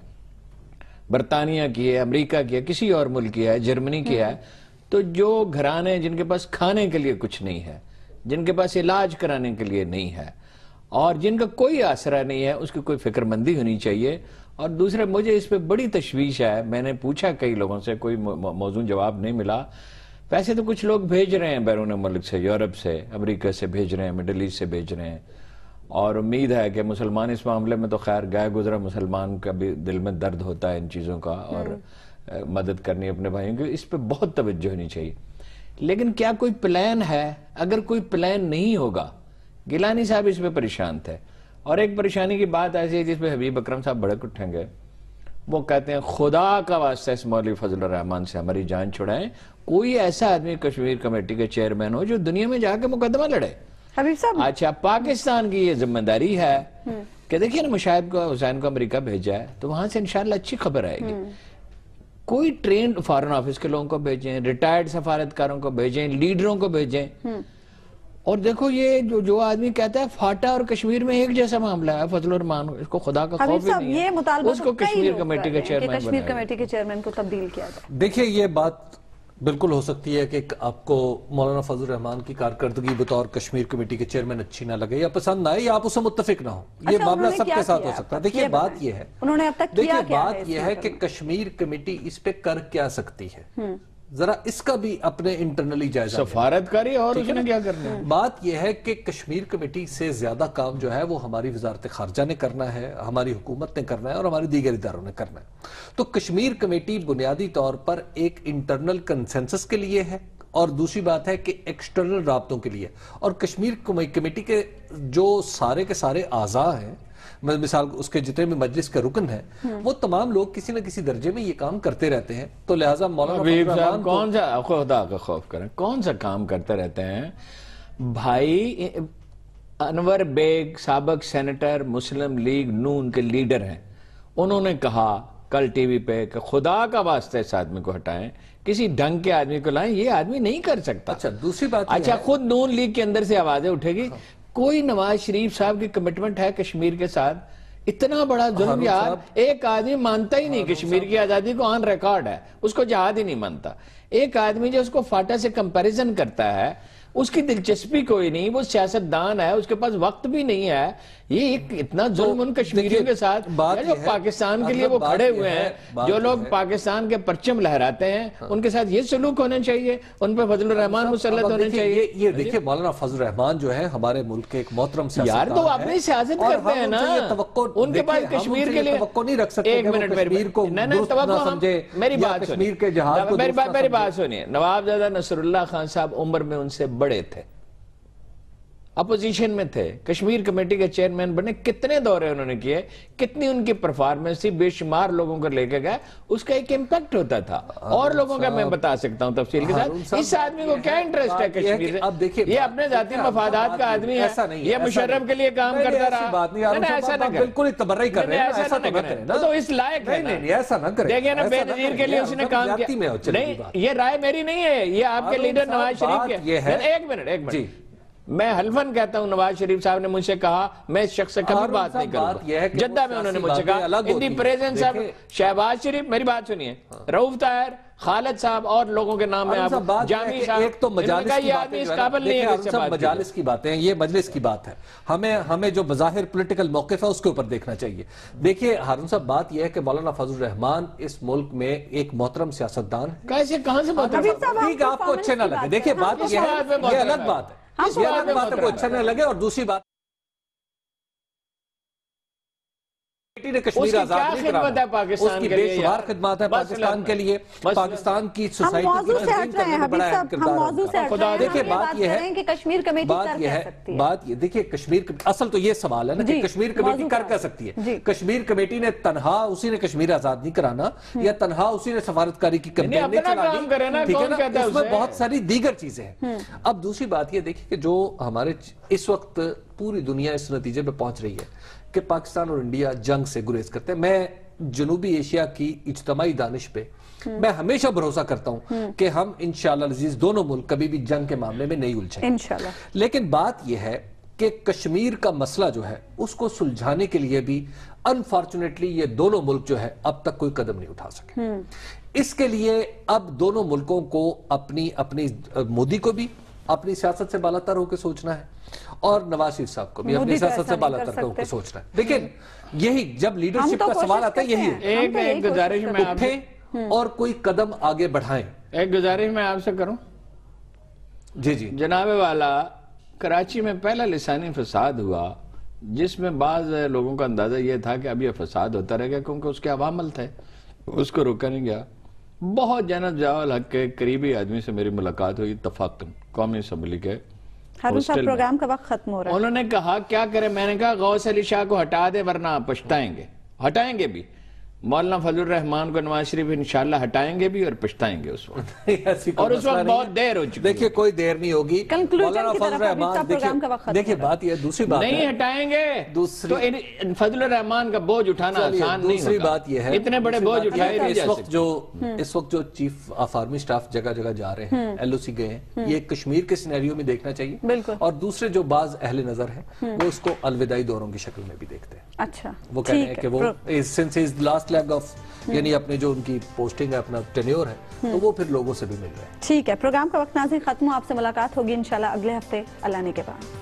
برطانیہ کی ہے، امریکہ کی ہے، کسی اور ملک کی ہے، جرمنی کی ہے، تو جو گھرانے جن کے پاس کھانے کے لیے کچھ نہیں ہے، جن کے پاس علاج کرانے کے لیے نہیں ہے اور جن کا کوئی آسرا نہیں ہے، اس کی کوئی فکر مندی ہونی چاہیے. اور دوسرے مجھے اس پہ بڑی تشویش ہے، میں نے پوچھا کئی لوگوں سے، کوئی موزوں جواب نہیں ملا. پیسے تو کچھ لوگ بھیج رہے ہیں بیرون ملک سے، یورپ سے، امریکہ سے بھیج رہے ہیں، مڈل ایسٹ سے بھیج رہے ہیں، اور امید ہے کہ مسلمان اس معاملے میں تو خیر گائے گزرا مسلمان کا بھی دل میں درد ہوتا ہے ان چیزوں کا، اور مدد کرنی اپنے بھائیوں کی، اس پہ بہت توجہ ہونی چاہیے. لیکن کیا کوئی پلان ہے؟ اگر کوئی پلان نہیں ہوگا، گیلانی صاحب اس پہ پریشان تھے. اور ایک پریشانی کی بات ایسی ہے جس پہ حبیب اکرم صاحب بڑک اٹھیں گے، وہ کہتے ہیں خدا کا واسطہ اس مولوی فضل الرحمان سے ہماری جان چھڑائیں، کوئی ایسا آدمی کشمیر کمیٹی کے چیئرمین ہو جو دنیا میں جا کے مقدمہ لڑے. حبیب صاحب اچھا پاکستان کی یہ ذمہ داری ہے کہ دیکھیں نا، مشاہد کو حسین کو امریکہ بھیجا ہے تو وہاں سے انشاءاللہ اچھی خبر آئے گی. کوئی ٹرینڈ فارن آفس کے لوگوں کو بھیجیں، ریٹائرڈ سفارتکاروں کو بھیجیں، لیڈروں کو بھیجیں. اور دیکھو یہ جو جو آدمی کہتا ہے فاٹا اور کشمیر میں ایک جیسا معاملہ ہے، فضل الرحمان، اس کو خدا کا خوف ہی نہیں ہے، اس کو کشمیر کمیٹی کے چیئرمین کشمیر کمیٹی کے چیئرمین کو تبدیل کیا جائے. دیکھیں یہ بات بالکل ہو سکتی ہے کہ آپ کو مولانا فضل الرحمان کی کارکردگی بطور کشمیر کمیٹی کے چیئرمین اچھی نہ لگے یا پسند نہ آئے یا آپ اس سے متفق نہ ہو، یہ معاملہ سب کے ساتھ ہو سکتا ہے. دیکھیں بات یہ ہے انہوں نے اب تک کیا دیکھیں کیا بات یہ ہے کہ کشمیر کمیٹی اس پہ کر کیا سکتی ہے، ذرا اس کا بھی اپنے انٹرنلی جائزہ سفارتکاری اور اس نے کیا کرنا ہے. بات یہ ہے کہ کشمیر کمیٹی سے زیادہ کام جو ہے وہ ہماری وزارت خارجہ نے کرنا ہے، ہماری حکومت نے کرنا ہے اور ہماری دیگر اداروں نے کرنا ہے. تو کشمیر کمیٹی بنیادی طور پر ایک انٹرنل کنسنسس کے لیے ہے اور دوسری بات ہے کہ ایکسٹرنل رابطوں کے لیے. اور کشمیر کمیٹی کے جو سارے کے سارے اعضاء ہیں، مثال اس کے جتنے بھی مجلس کے رکن ہیں، وہ تمام لوگ کسی نہ کسی درجے میں یہ کام کرتے رہتے ہیں. تو لہٰذا مولانا حبیب صاحب کون سا خدا کا خوف کریں، کون سا کام کرتے رہتے ہیں؟ بھائی انور بیگ سابق سینیٹر مسلم لیگ نون کے لیڈر ہیں، انہوں نے کہا کل ٹی وی پہ کہ خدا کا واسطہ اس آدمی کو ہٹائیں، کسی ڈھنگ کے آدمی کو لائیں، یہ آدمی نہیں کر سکتا. اچھا دوسری بات اچھا خود نون لیگ کے اندر سے آوازیں اٹھے گی. کوئی نواز شریف صاحب کی کمٹمنٹ ہے کشمیر کے ساتھ؟ اتنا بڑا ظلم یار، ایک آدمی مانتا ہی نہیں کشمیر کی آزادی کو، آن ریکارڈ ہے، اس کو جہاد ہی نہیں مانتا. ایک آدمی جو اس کو فاٹا سے کمپیریزن کرتا ہے، اس کی دلچسپی کوئی نہیں، وہ سیاستدان ہے، اس کے پاس وقت بھی نہیں ہے. یہ ایک اتنا ظلم ان کشمیریوں کے ساتھ، جو پاکستان کے لیے وہ کھڑے ہوئے ہیں، جو لوگ پاکستان کے پرچم لہراتے ہیں، ان کے ساتھ یہ سلوک ہونا چاہیے، ان پہ فضل الرحمان مسلط ہونے چاہیے. یہ دیکھیں مولانا فضل الرحمان جو ہے ہمارے ملک کے ایک محترم سیاستدان یار، تو اپنی سیاست کرتے ہیں نا، ان کے پاس کشمیر کے لیے توقع نہیں رکھ سکتے. ایک منٹ کشمیر کو میری بات کشمیر کے جہاد میری بات سنیے. نوابزادہ نصر اللہ خان صاحب عمر میں ان سے بڑے تھے، اپوزیشن میں تھے، کشمیر کمیٹی کے چیئرمین بنے، کتنے دورے انہوں نے کیے، کتنی ان کی پرفارمنس تھی، بے شمار لوگوں کو لے کے گئے، اس کا ایک امپیکٹ ہوتا تھا. اور لوگوں کا میں بتا سکتا ہوں تفصیل کے ساتھ. اس آدمی کو کیا انٹرسٹ ہے کشمیر سے؟ یہ اپنے ذاتی مفادات کا آدمی ہے، یہ مشرف کے لیے کام کرتا رہا. ایسا نہ کریں، بالکل تبرئی کر رہے ہیں، ایسا نہ کریں، تو اس لائق ہے. ایسا نہ کریں. دیکھیں نا، بے نظیر کے لیے اس نے کام کیا. نہیں، یہ رائے میری نہیں ہے، یہ آپ کے لیڈر نواز شریف کے. ایک منٹ ایک منٹ میں حلفاً کہتا ہوں، نواز شریف صاحب نے مجھ سے کہا میں اس شخص سے کبھی بات نہیں کروں گا. جدہ میں انہوں نے مجھ سے کہا in the presence of Shahbaz Sharif, میری بات سنیے، رؤوف طاہر، خالد صاحب اور لوگوں کے نام میں آپ جامی صاحب، ایک تو مجالس کی باتیں، اس قابل نہیں ہے، مجالس کی باتیں، یہ مجلس کی بات ہے. ہمیں ہمیں جو بظاہر پولیٹیکل موقف ہے اس کے اوپر دیکھنا چاہیے. دیکھیے ہارون صاحب، بات یہ ہے کہ مولانا فضل الرحمان اس ملک میں ایک محترم سیاستدان ہے. کیسے کہاں سے محترم؟ ٹھیک ہے، آپ کو اچھے نہ لگے. دیکھیے بات یہ ہے، یہ الگ بات ہے، یہ الگ بات ہے، کو اچھا نہ لگے. اور دوسری بات نے کشمیر آزاد نہیں کرانا، پاکستان کی کے بے لیے شمار خدمات ہے پاکستان کے لیے، پاکستان کی سوسائٹی ہم موضوع سے ہٹ رہے ہیں حبیب صاحب، ہم موضوع سے ہٹ رہے ہیں، دیکھیں بات یہ ہے کہ کشمیر کمیٹی بات کر یہ کہہ ہے سکتی ہے، بات یہ دیکھیں کشمیر اصل تو یہ سوال ہے نا کہ کشمیر کمیٹی کر کہہ سکتی ہے، کشمیر کمیٹی نے تنہا اسی نے کشمیر آزاد نہیں کرانا یا تنہا اسی نے سفارتکاری کی کمپین نہیں چلانی، ٹھیک ہے نا، اس میں بہت ساری دیگر چیزیں ہیں۔ اب دوسری بات یہ دیکھیں کہ جو ہمارے اس وقت پوری دنیا اس نتیجے پہ پہنچ رہی ہے کہ پاکستان اور انڈیا جنگ سے گریز کرتے ہیں، میں جنوبی ایشیا کی اجتماعی دانش پہ میں ہمیشہ بھروسہ کرتا ہوں کہ ہم انشاءاللہ العزیز دونوں ملک کبھی بھی جنگ کے معاملے میں نہیں الجھیں گے انشاءاللہ۔ لیکن بات یہ ہے کہ کشمیر کا مسئلہ جو ہے اس کو سلجھانے کے لیے بھی انفارچونیٹلی یہ دونوں ملک جو ہے اب تک کوئی قدم نہیں اٹھا سکے۔ اس کے لیے اب دونوں ملکوں کو اپنی اپنی مودی کو بھی اپنی سیاست سے بالاتر ہو کے سوچنا ہے اور نواز شریف صاحب کو بھی اپنی سیاست سے بالاتر ہو کے سوچنا ہے۔ لیکن یہی جب لیڈرشپ کا سوال آتا ہے یہی ہے، ایک گزارش میں آپ سے اور کوئی قدم آگے بڑھائیں۔ ایک گزارش میں آپ سے کروں جی جی جناب والا، کراچی میں پہلا لسانی فساد ہوا جس میں بعض لوگوں کا اندازہ یہ تھا کہ اب یہ فساد ہوتا رہ گیا کیونکہ اس کے عوامل تھے، اس کو روکا نہیں گیا۔ بہت جنت ضیاء الحق کے قریبی آدمی سے میری ملاقات ہوئی اتفاقاً قومی اسمبلی کے ہارون صاحب پروگرام کا وقت ختم ہو رہا ہے، انہوں نے کہا کیا کریں، میں نے کہا غوث علی شاہ کو ہٹا دے ورنہ پچھتائیں گے، ہٹائیں گے بھی، مولانا فضل الرحمان کو نواز شریف انشاءاللہ ہٹائیں گے بھی اور پچھتائیں گے اس وقت، اور اس وقت بہت دیر ہو چکی۔ دیکھیں کوئی دیر نہیں ہوگی، مولانا فضل الرحمان دیکھیں بات یہ دوسری بات نہیں ہٹائیں گے تو فضل الرحمان کا بوجھ اٹھانا آسان نہیں ہوگا۔ دوسری بات یہ ہے اتنے بڑے بوجھ اٹھائے نہیں جا سکتے۔ جو اس وقت جو چیف آف آرمی سٹاف جگہ جگہ جا رہے ہیں، ایل او سی گئے ہیں، یہ کشمیر کے سینیریو میں دیکھنا چاہیے، اور دوسرے جو بعض اہل نظر ہیں وہ اس کو الوداعی دوروں کی شکل میں بھی دیکھتے ہیں۔ اچھا وہ کہتے ہیں کہ وہ since he is the last leg of یعنی اپنے جو ان کی پوسٹنگ ہے، اپنا ٹینیور ہے، تو وہ پھر لوگوں سے بھی مل رہے ہیں۔ ٹھیک ہے، پروگرام کا وقت ناظرین ختم ہو، آپ سے ملاقات ہوگی انشاءاللہ اگلے ہفتے اللہ نے کے بعد۔